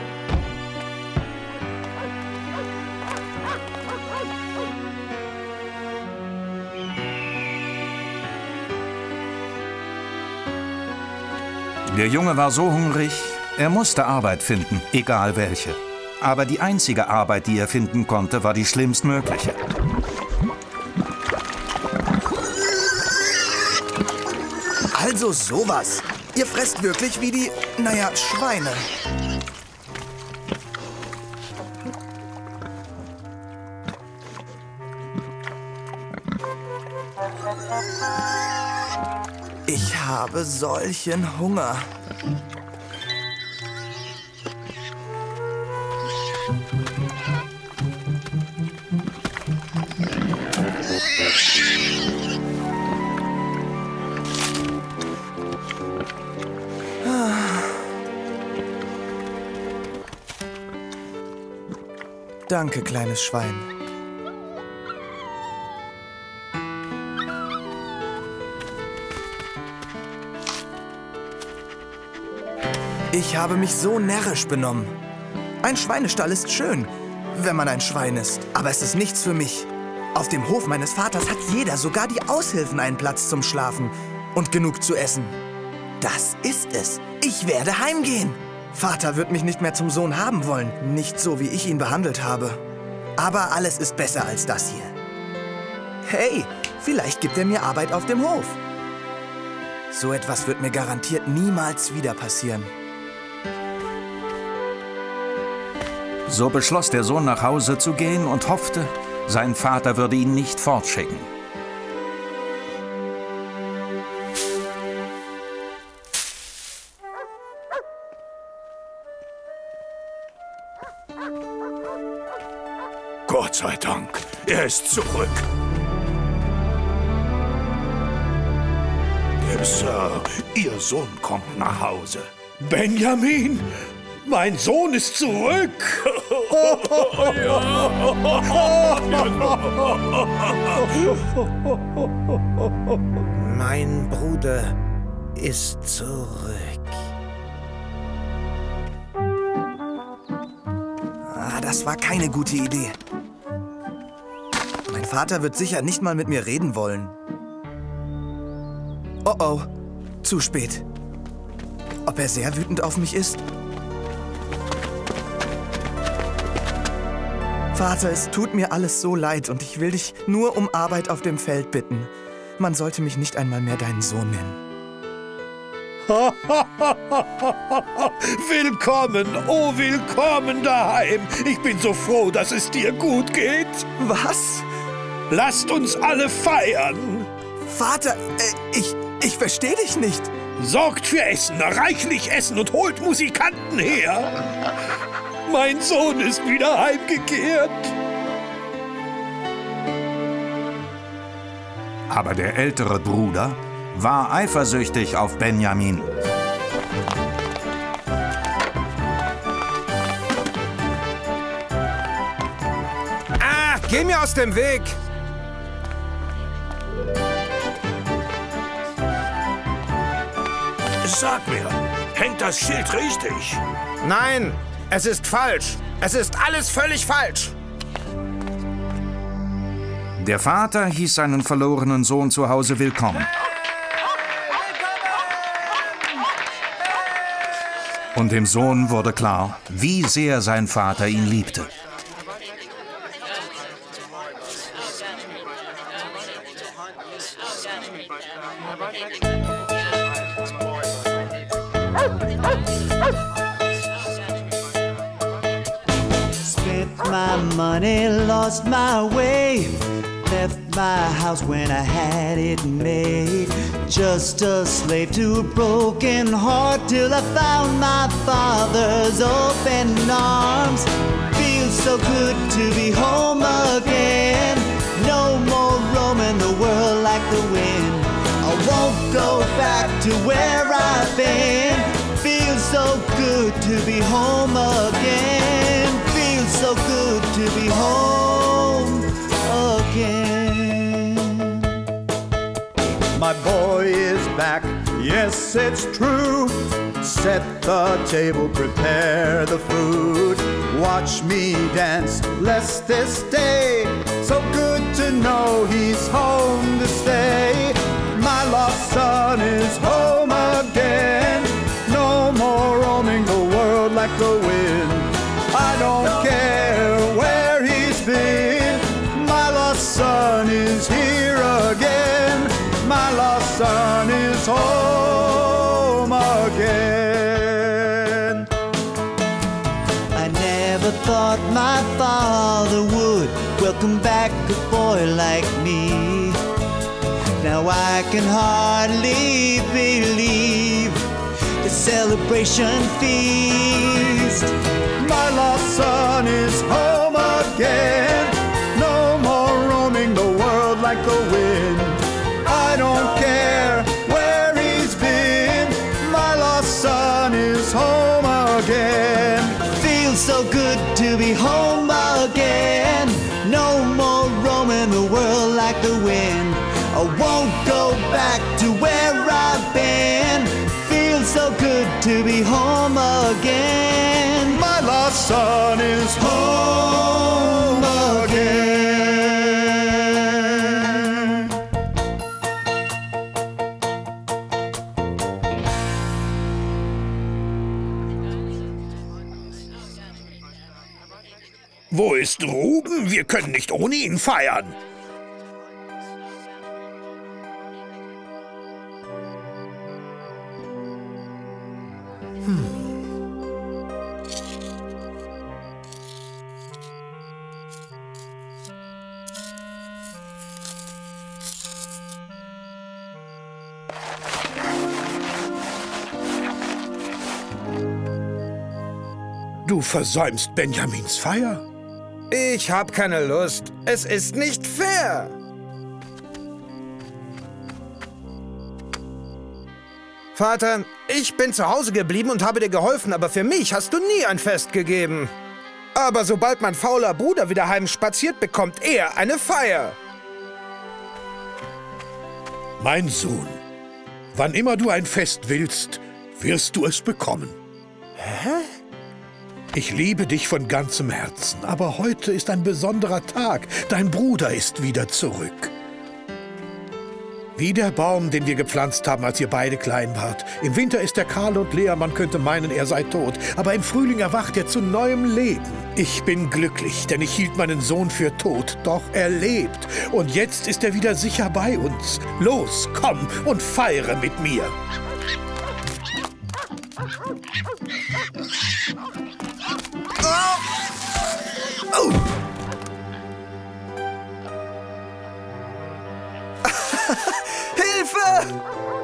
Der Junge war so hungrig, er musste Arbeit finden, egal welche. Aber die einzige Arbeit, die er finden konnte, war die schlimmstmögliche. Also sowas. Ihr fresst wirklich wie die, naja, Schweine. Ich habe solchen Hunger. Danke, kleines Schwein. Ich habe mich so närrisch benommen. Ein Schweinestall ist schön, wenn man ein Schwein ist. Aber es ist nichts für mich. Auf dem Hof meines Vaters hat jeder, sogar die Aushilfen, einen Platz zum Schlafen und genug zu essen. Das ist es. Ich werde heimgehen. Vater wird mich nicht mehr zum Sohn haben wollen. Nicht so, wie ich ihn behandelt habe. Aber alles ist besser als das hier. Hey, vielleicht gibt er mir Arbeit auf dem Hof. So etwas wird mir garantiert niemals wieder passieren. So beschloss der Sohn, nach Hause zu gehen und hoffte, sein Vater würde ihn nicht fortschicken. Gott sei Dank, er ist zurück. Sir, Ihr Sohn kommt nach Hause. Benjamin, mein Sohn ist zurück. Mein Bruder ist zurück. Ah, das war keine gute Idee. Mein Vater wird sicher nicht mal mit mir reden wollen. Oh oh, zu spät. Ob er sehr wütend auf mich ist? Vater, es tut mir alles so leid und ich will dich nur um Arbeit auf dem Feld bitten. Man sollte mich nicht einmal mehr deinen Sohn nennen. Willkommen, oh willkommen daheim. Ich bin so froh, dass es dir gut geht. Was? Lasst uns alle feiern. Vater, äh, ich, ich verstehe dich nicht. Sorgt für Essen, reichlich Essen und holt Musikanten her. Mein Sohn ist wieder heimgekehrt. Aber der ältere Bruder war eifersüchtig auf Benjamin. Ah, geh mir aus dem Weg! Sag mir, hängt das Schild richtig? Nein, es ist falsch. Es ist alles völlig falsch. Der Vater hieß seinen verlorenen Sohn zu Hause willkommen. Und dem Sohn wurde klar, wie sehr sein Vater ihn liebte. Spent my money, lost my way. Left my house when I had it made. Just a slave to a broken heart till I found my father's open arms. Feels so good to be home again. No more roaming the world like the wind. I won't go back to where I've been. Feels so good to be home again. Feels so good to be home again. My boy is back, yes, it's true. Set the table, prepare the food. Watch me dance, bless this day. So good to know he's home to stay. My lost son is home again. No more roaming the world like the wind. I don't care where he's been. My lost son is here again. My lost son is home again. I never thought my father would welcome back a boy like me. Now I can hardly believe the celebration feast. My lost son is home again. No more roaming the world like the wind. I don't care where he's been. My lost son is home again. Feels so good to be home again. No more roaming the world like the wind. I won't go back to where I've been. Feels so good to be home again. My lost son is home again. Wo ist Ruben? Wir können nicht ohne ihn feiern. Du versäumst Benjamins Feier. Ich hab keine Lust. Es ist nicht fair. Vater, ich bin zu Hause geblieben und habe dir geholfen, aber für mich hast du nie ein Fest gegeben. Aber sobald mein fauler Bruder wieder heimspaziert, bekommt er eine Feier. Mein Sohn, wann immer du ein Fest willst, wirst du es bekommen. Hä? Ich liebe dich von ganzem Herzen, aber heute ist ein besonderer Tag. Dein Bruder ist wieder zurück. Wie der Baum, den wir gepflanzt haben, als ihr beide klein wart. Im Winter ist er kahl und leer, man könnte meinen, er sei tot. Aber im Frühling erwacht er zu neuem Leben. Ich bin glücklich, denn ich hielt meinen Sohn für tot. Doch er lebt. Und jetzt ist er wieder sicher bei uns. Los, komm und feiere mit mir. Oh! Oh! Hilfe!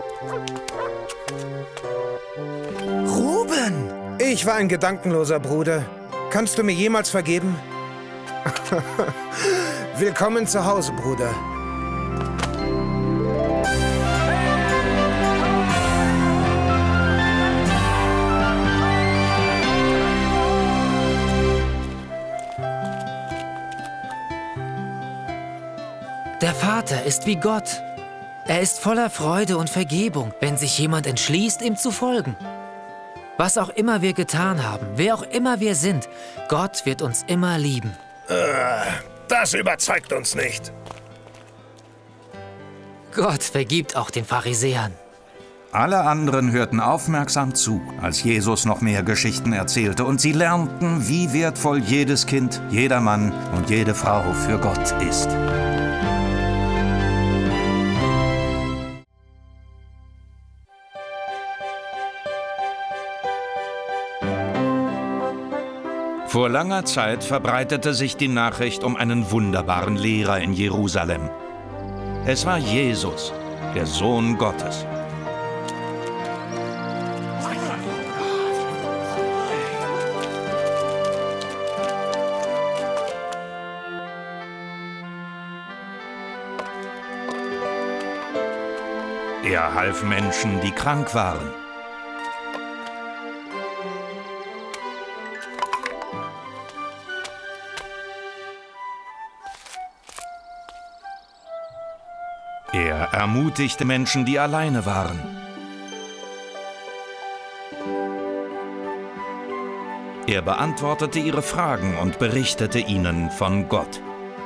Ruben! Ich war ein gedankenloser Bruder. Kannst du mir jemals vergeben? Willkommen zu Hause, Bruder. Der Vater ist wie Gott. Er ist voller Freude und Vergebung, wenn sich jemand entschließt, ihm zu folgen. Was auch immer wir getan haben, wer auch immer wir sind, Gott wird uns immer lieben. Äh, das überzeugt uns nicht. Gott vergibt auch den Pharisäern. Alle anderen hörten aufmerksam zu, als Jesus noch mehr Geschichten erzählte, und sie lernten, wie wertvoll jedes Kind, jeder Mann und jede Frau für Gott ist. Vor langer Zeit verbreitete sich die Nachricht um einen wunderbaren Lehrer in Jerusalem. Es war Jesus, der Sohn Gottes. Er half Menschen, die krank waren. Er ermutigte Menschen, die alleine waren. Er beantwortete ihre Fragen und berichtete ihnen von Gott.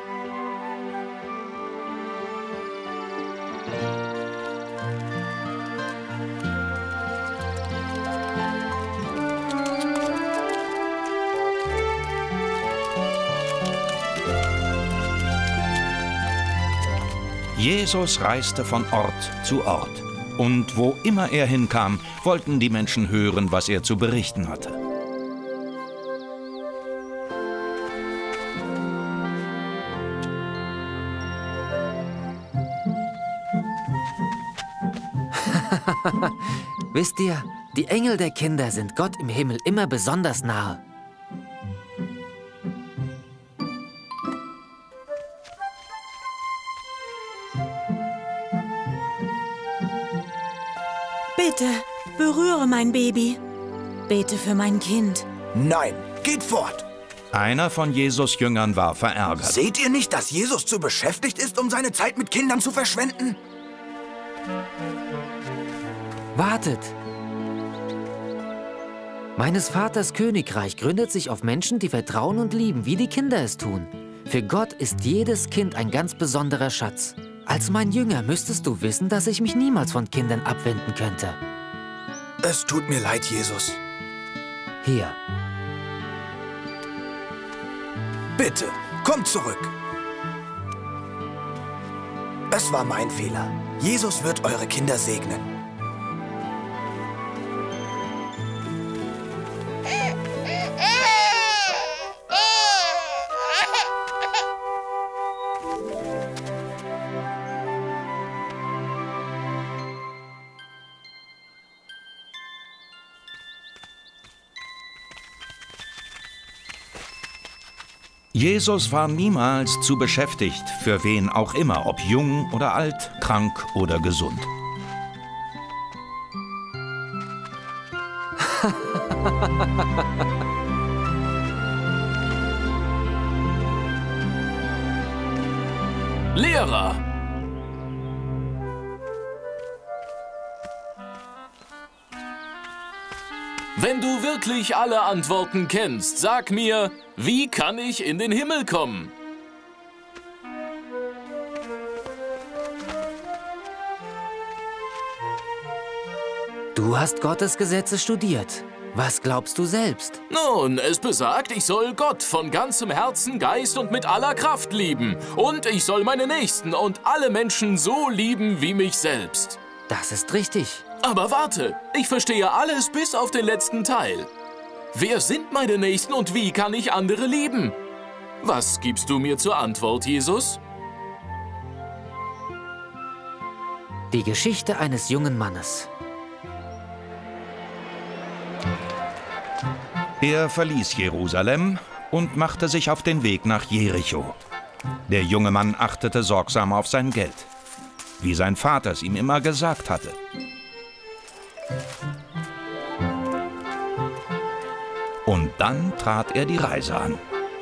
Jesus reiste von Ort zu Ort. Und wo immer er hinkam, wollten die Menschen hören, was er zu berichten hatte. Wisst ihr, die Engel der Kinder sind Gott im Himmel immer besonders nahe. Bitte, berühre mein Baby. Bete für mein Kind. Nein, geht fort. Einer von Jesus' Jüngern war verärgert. Seht ihr nicht, dass Jesus zu beschäftigt ist, um seine Zeit mit Kindern zu verschwenden? Wartet! Meines Vaters Königreich gründet sich auf Menschen, die vertrauen und lieben, wie die Kinder es tun. Für Gott ist jedes Kind ein ganz besonderer Schatz. Als mein Jünger müsstest du wissen, dass ich mich niemals von Kindern abwenden könnte. Es tut mir leid, Jesus. Hier. Bitte, kommt zurück. Es war mein Fehler. Jesus wird eure Kinder segnen. Jesus war niemals zu beschäftigt, für wen auch immer, ob jung oder alt, krank oder gesund. Lehrer! Wenn du wirklich alle Antworten kennst, sag mir, wie kann ich in den Himmel kommen? Du hast Gottes Gesetze studiert. Was glaubst du selbst? Nun, es besagt, ich soll Gott von ganzem Herzen, Geist und mit aller Kraft lieben. Und ich soll meine Nächsten und alle Menschen so lieben wie mich selbst. Das ist richtig. Aber warte, ich verstehe alles bis auf den letzten Teil. Wer sind meine Nächsten und wie kann ich andere lieben? Was gibst du mir zur Antwort, Jesus? Die Geschichte eines jungen Mannes. Er verließ Jerusalem und machte sich auf den Weg nach Jericho. Der junge Mann achtete sorgsam auf sein Geld, wie sein Vater es ihm immer gesagt hatte. Und dann trat er die Reise an.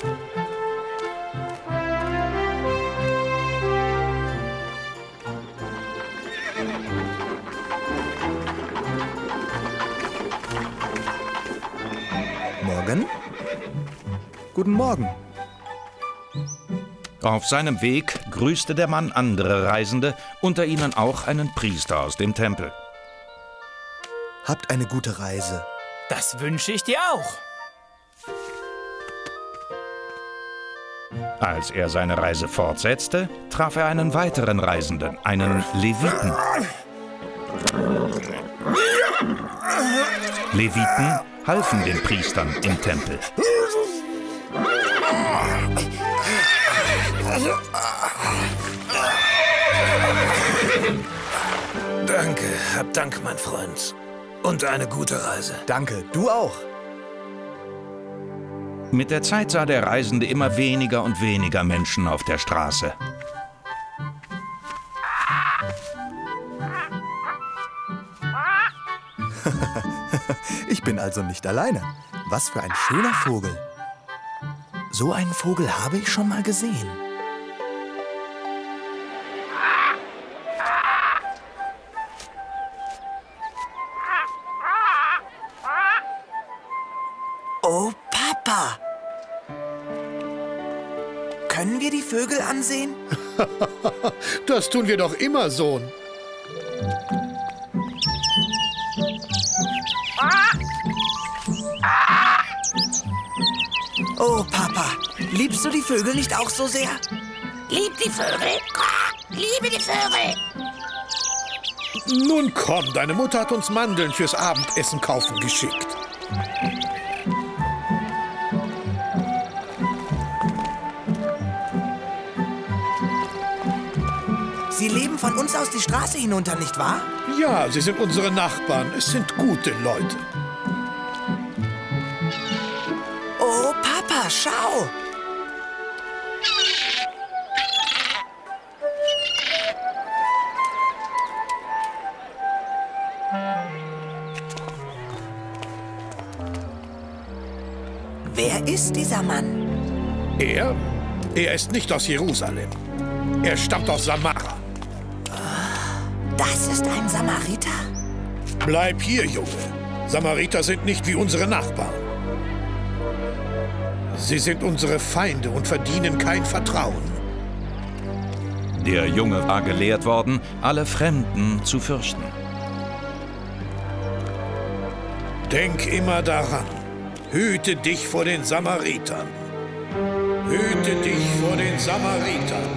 Morgen? Guten Morgen. Auf seinem Weg grüßte der Mann andere Reisende, unter ihnen auch einen Priester aus dem Tempel. Habt eine gute Reise. Das wünsche ich dir auch. Als er seine Reise fortsetzte, traf er einen weiteren Reisenden, einen Leviten. Leviten halfen den Priestern im Tempel. Danke, hab Dank, mein Freund. Und eine gute Reise. Danke, du auch. Mit der Zeit sah der Reisende immer weniger und weniger Menschen auf der Straße. Ich bin also nicht alleine. Was für ein schöner Vogel. So einen Vogel habe ich schon mal gesehen. Oh, Papa! Können wir die Vögel ansehen? Das tun wir doch immer, Sohn. Oh, Papa, liebst du die Vögel nicht auch so sehr? Lieb die Vögel. Liebe die Vögel. Nun komm, deine Mutter hat uns Mandeln fürs Abendessen kaufen geschickt. Sie leben von uns aus die Straße hinunter, nicht wahr? Ja, sie sind unsere Nachbarn. Es sind gute Leute. Oh, Papa, schau! Wer ist dieser Mann? Er? Er ist nicht aus Jerusalem. Er stammt aus Samara. Das ist ein Samariter? Bleib hier, Junge. Samariter sind nicht wie unsere Nachbarn. Sie sind unsere Feinde und verdienen kein Vertrauen. Der Junge war gelehrt worden, alle Fremden zu fürchten. Denk immer daran. Hüte dich vor den Samaritern. Hüte dich vor den Samaritern.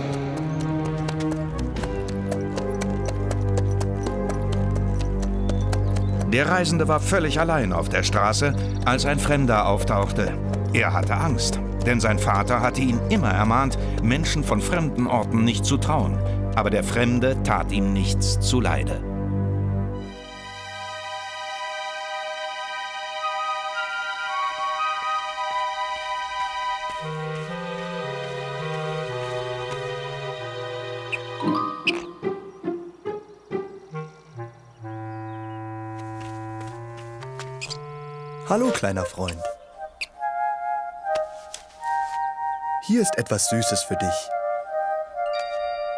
Der Reisende war völlig allein auf der Straße, als ein Fremder auftauchte. Er hatte Angst, denn sein Vater hatte ihn immer ermahnt, Menschen von fremden Orten nicht zu trauen. Aber der Fremde tat ihm nichts zuleide. Hallo, kleiner Freund. Hier ist etwas Süßes für dich.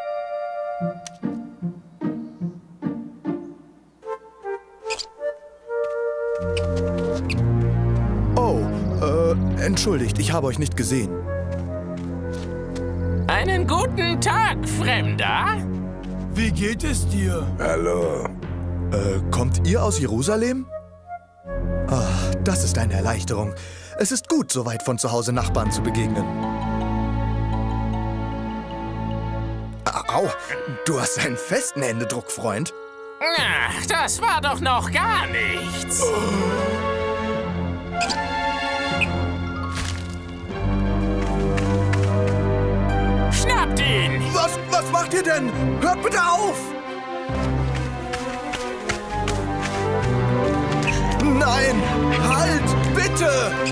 Oh, äh, entschuldigt, ich habe euch nicht gesehen. Einen guten Tag, Fremder. Wie geht es dir? Hallo. Äh, kommt ihr aus Jerusalem? Ach, das ist eine Erleichterung. Es ist gut, so weit von zu Hause Nachbarn zu begegnen. Au, du hast einen festen Händedruck, Freund. Ach, das war doch noch gar nichts. Schnappt ihn! Was, was macht ihr denn? Hört bitte auf! Nein! Halt! Bitte!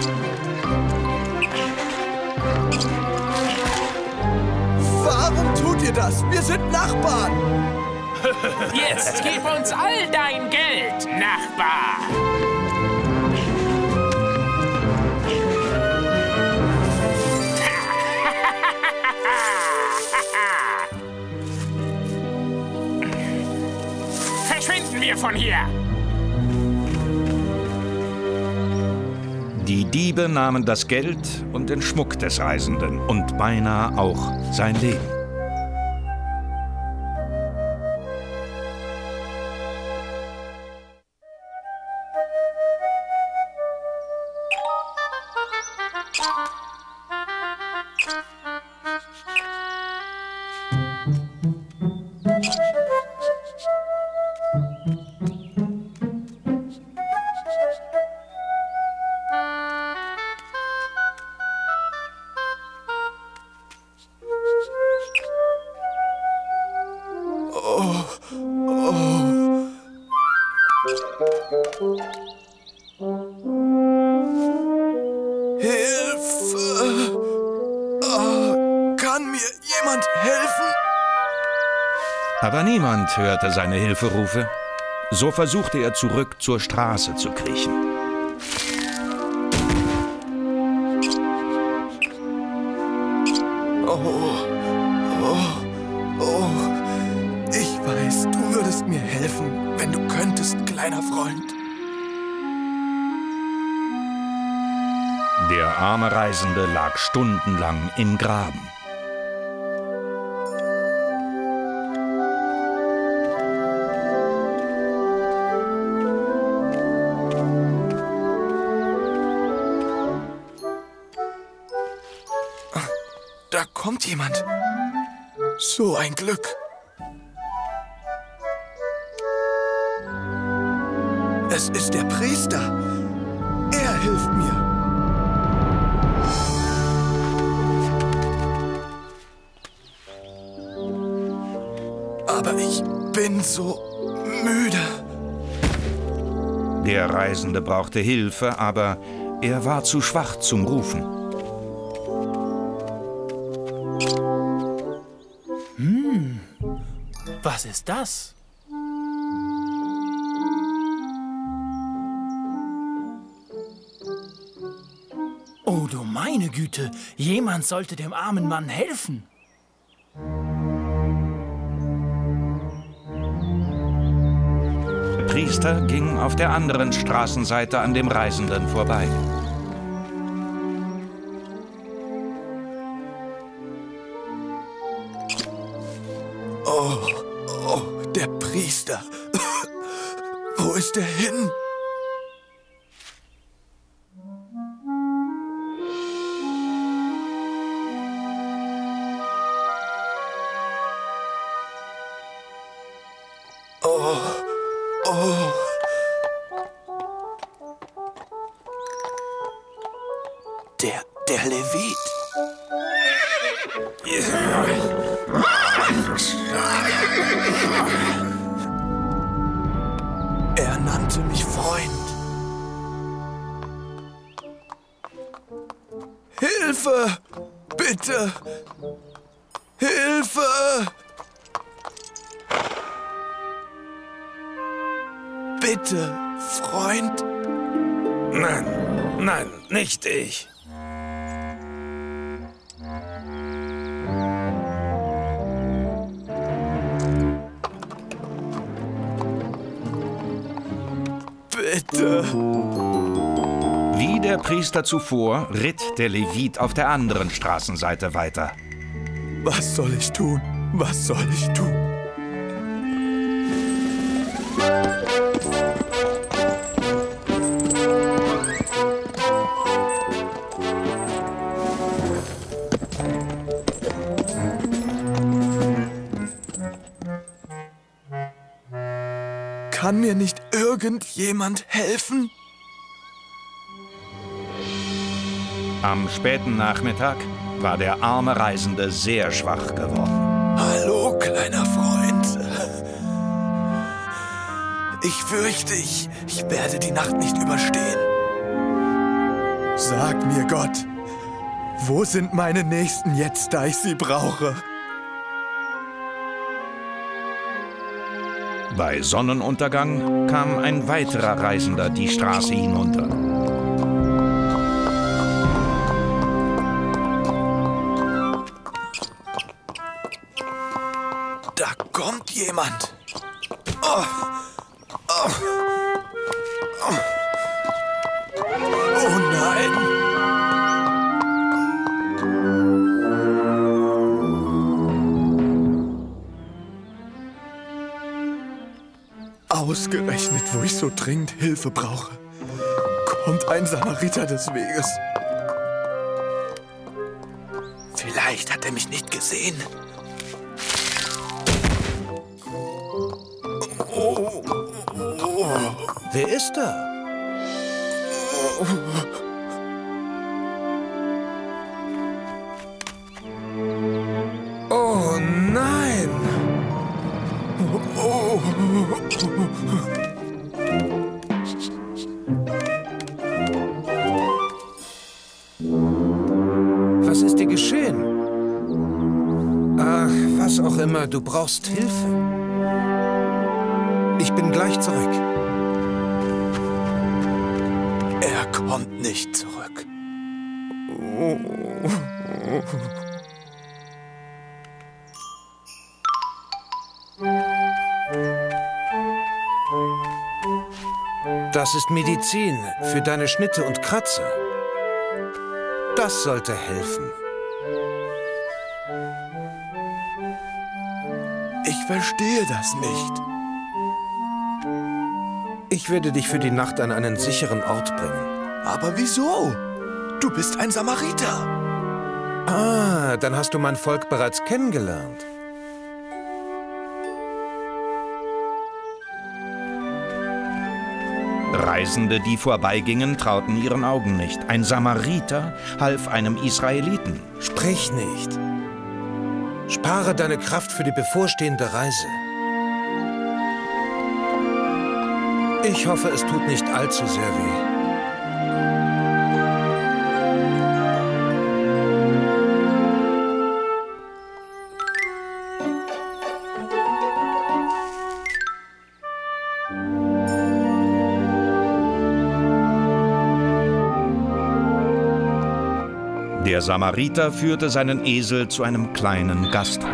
Warum tut ihr das? Wir sind Nachbarn! Jetzt gib uns all dein Geld, Nachbar! Verschwinden wir von hier! Die Diebe nahmen das Geld und den Schmuck des Reisenden und beinahe auch sein Leben. Hilfe! Oh, kann mir jemand helfen? Aber niemand hörte seine Hilferufe. So versuchte er zurück zur Straße zu kriechen. Oh, oh, oh. Ich weiß, du würdest mir helfen, wenn du könntest, kleiner Freund. Der arme Reisende lag stundenlang im Graben. Da kommt jemand. So ein Glück. Es ist der Priester. Er hilft mir. Aber ich bin so müde. Der Reisende brauchte Hilfe, aber er war zu schwach zum Rufen. Hm, was ist das? Oh, du meine Güte, jemand sollte dem armen Mann helfen. Der Priester ging auf der anderen Straßenseite an dem Reisenden vorbei. Oh, oh, der Priester. Wo ist er hin? Oh, oh. Der, der Levit. Er nannte mich Freund. Hilfe! Bitte! Hilfe! Bitte, Freund? Nein, nein, nicht ich. Bitte. Wie der Priester zuvor, ritt der Levit auf der anderen Straßenseite weiter. Was soll ich tun? Was soll ich tun? Kann mir nicht irgendjemand helfen? Am späten Nachmittag war der arme Reisende sehr schwach geworden. Hallo, kleiner Freund. Ich fürchte, ich, ich werde die Nacht nicht überstehen. Sag mir, Gott, wo sind meine Nächsten jetzt, da ich sie brauche? Bei Sonnenuntergang kam ein weiterer Reisender die Straße hinunter. Da kommt jemand. Oh. Oh. Oh. Oh nein. Ausgerechnet, wo ich so dringend Hilfe brauche, kommt ein Samariter des Weges. Vielleicht hat er mich nicht gesehen. Oh. Oh. Wer ist da? Oh nein! Oh. Was ist dir geschehen? Ach, was auch immer, du brauchst Hilfe. Ich bin gleich zurück. Er kommt nicht zurück. Oh. Das ist Medizin für deine Schnitte und Kratzer. Das sollte helfen. Ich verstehe das nicht. Ich werde dich für die Nacht an einen sicheren Ort bringen. Aber wieso? Du bist ein Samariter. Ah, dann hast du mein Volk bereits kennengelernt. Reisende, die vorbeigingen, trauten ihren Augen nicht. Ein Samariter half einem Israeliten. Sprich nicht. Spare deine Kraft für die bevorstehende Reise. Ich hoffe, es tut nicht allzu sehr weh. Der Samariter führte seinen Esel zu einem kleinen Gasthof.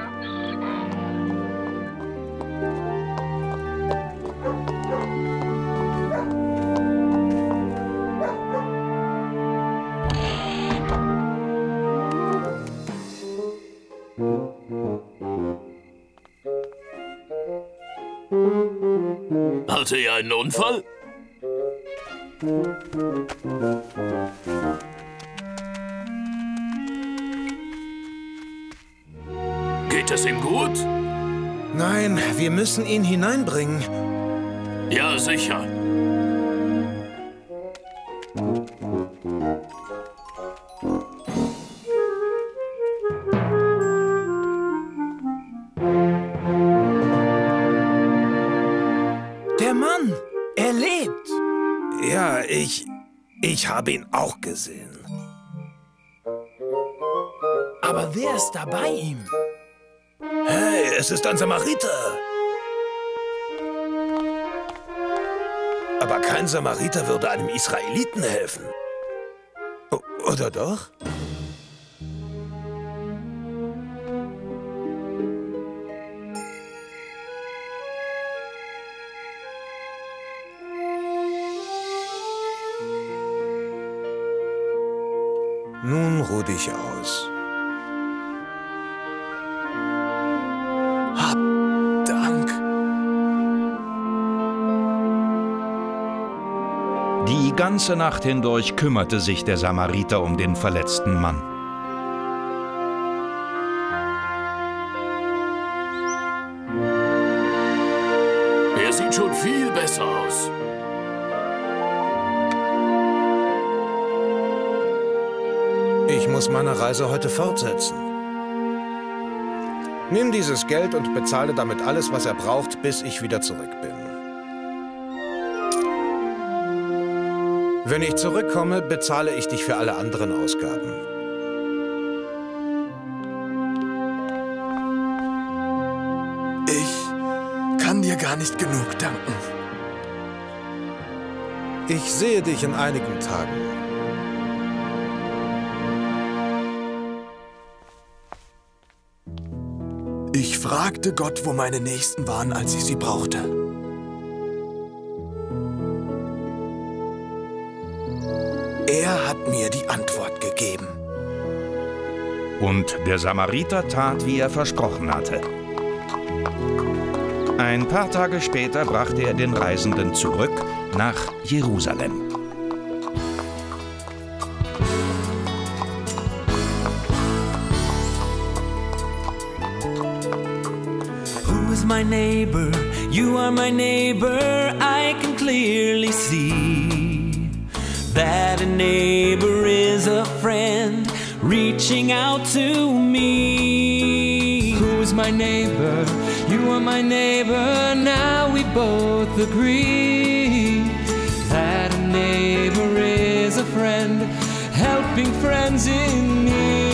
Hatte er einen Unfall? Geht es ihm gut? Nein, wir müssen ihn hineinbringen. Ja, sicher. Der Mann, er lebt. Ja, ich... ich habe ihn auch gesehen. Aber wer ist da bei ihm? Hey, es ist ein Samariter. Aber kein Samariter würde einem Israeliten helfen. O- oder doch? ruh dich aus. Hab Dank. Die ganze Nacht hindurch kümmerte sich der Samariter um den verletzten Mann. Er sieht schon viel besser aus. Ich muss meine Reise heute fortsetzen. Nimm dieses Geld und bezahle damit alles, was er braucht, bis ich wieder zurück bin. Wenn ich zurückkomme, bezahle ich dich für alle anderen Ausgaben. Ich kann dir gar nicht genug danken. Ich sehe dich in einigen Tagen. Ich fragte Gott, wo meine Nächsten waren, als ich sie brauchte. Er hat mir die Antwort gegeben. Und der Samariter tat, wie er versprochen hatte. Ein paar Tage später brachte er den Reisenden zurück nach Jerusalem. Who's my neighbor? You are my neighbor. I can clearly see that a neighbor is a friend reaching out to me. Who's my neighbor? You are my neighbor. Now we both agree that a neighbor is a friend helping friends in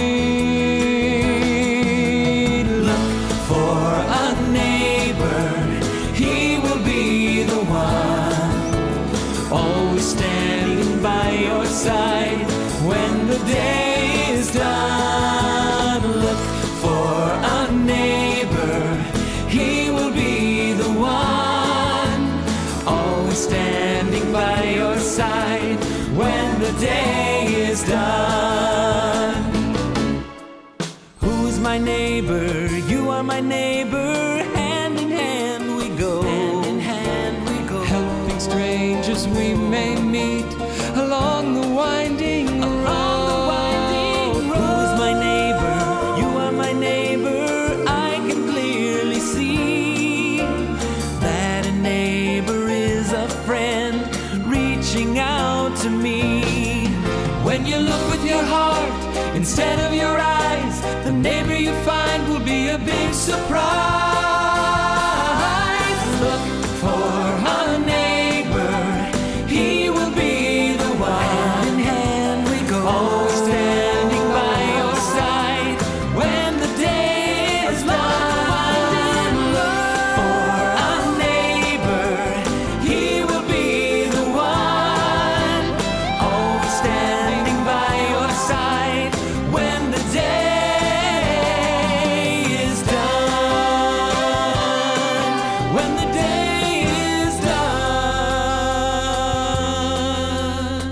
need. Look for a neighbor. He will be the one always standing by your side when the day is done. Look for a neighbor. He will be the one always standing by your side when the day is done. Who's my neighbor? You are my neighbor. Hand in hand we go. Hand in hand we go. Helping strangers we may meet along the winding road. Along the winding road. Who's my neighbor? You are my neighbor. I can clearly see that a neighbor is a friend reaching out to me. When you look with your heart instead of your eyes, the neighbor you find will be a big surprise. Look for a neighbor. He will be the one. Hand in hand we go. Always standing by your side when the day is done. Look for a neighbor. He will be the one. Always standing by your side when the day is done. When the day is done.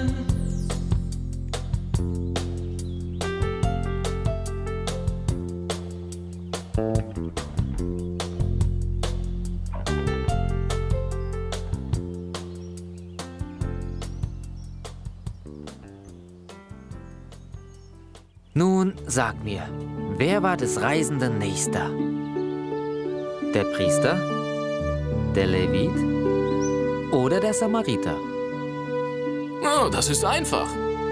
Nun, sag mir, wer war des Reisenden Nächster? Der Priester? Der Levit? Oder der Samariter? Oh, das ist einfach.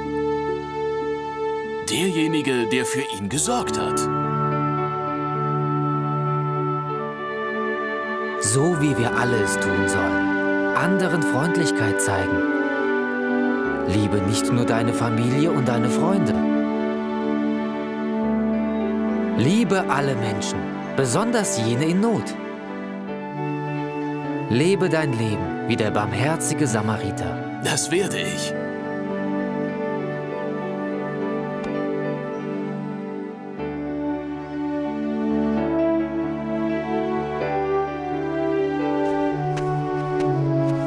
Derjenige, der für ihn gesorgt hat. So wie wir alle es tun sollen. Anderen Freundlichkeit zeigen. Liebe nicht nur deine Familie und deine Freunde. Liebe alle Menschen, besonders jene in Not. Lebe dein Leben wie der barmherzige Samariter. Das werde ich.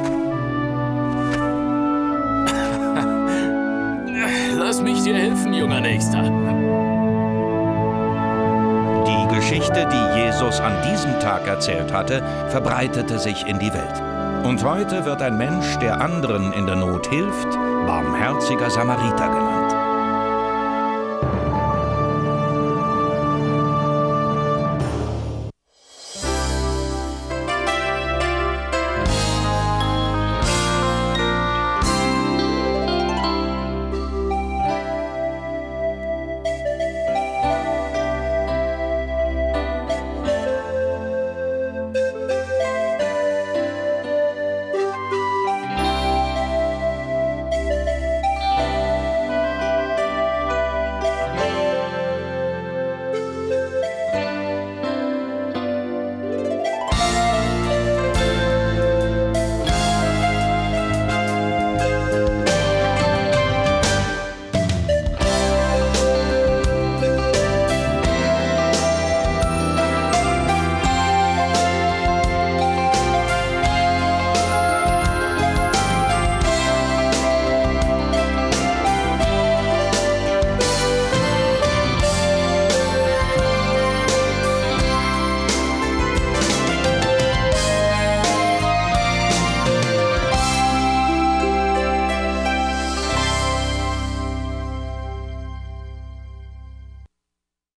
Lass mich dir helfen, Junger. Prima, Nächster. Die Geschichte, die Jesus an diesem Tag erzählt hatte, verbreitete sich in die Welt. Und heute wird ein Mensch, der anderen in der Not hilft, barmherziger Samariter genannt.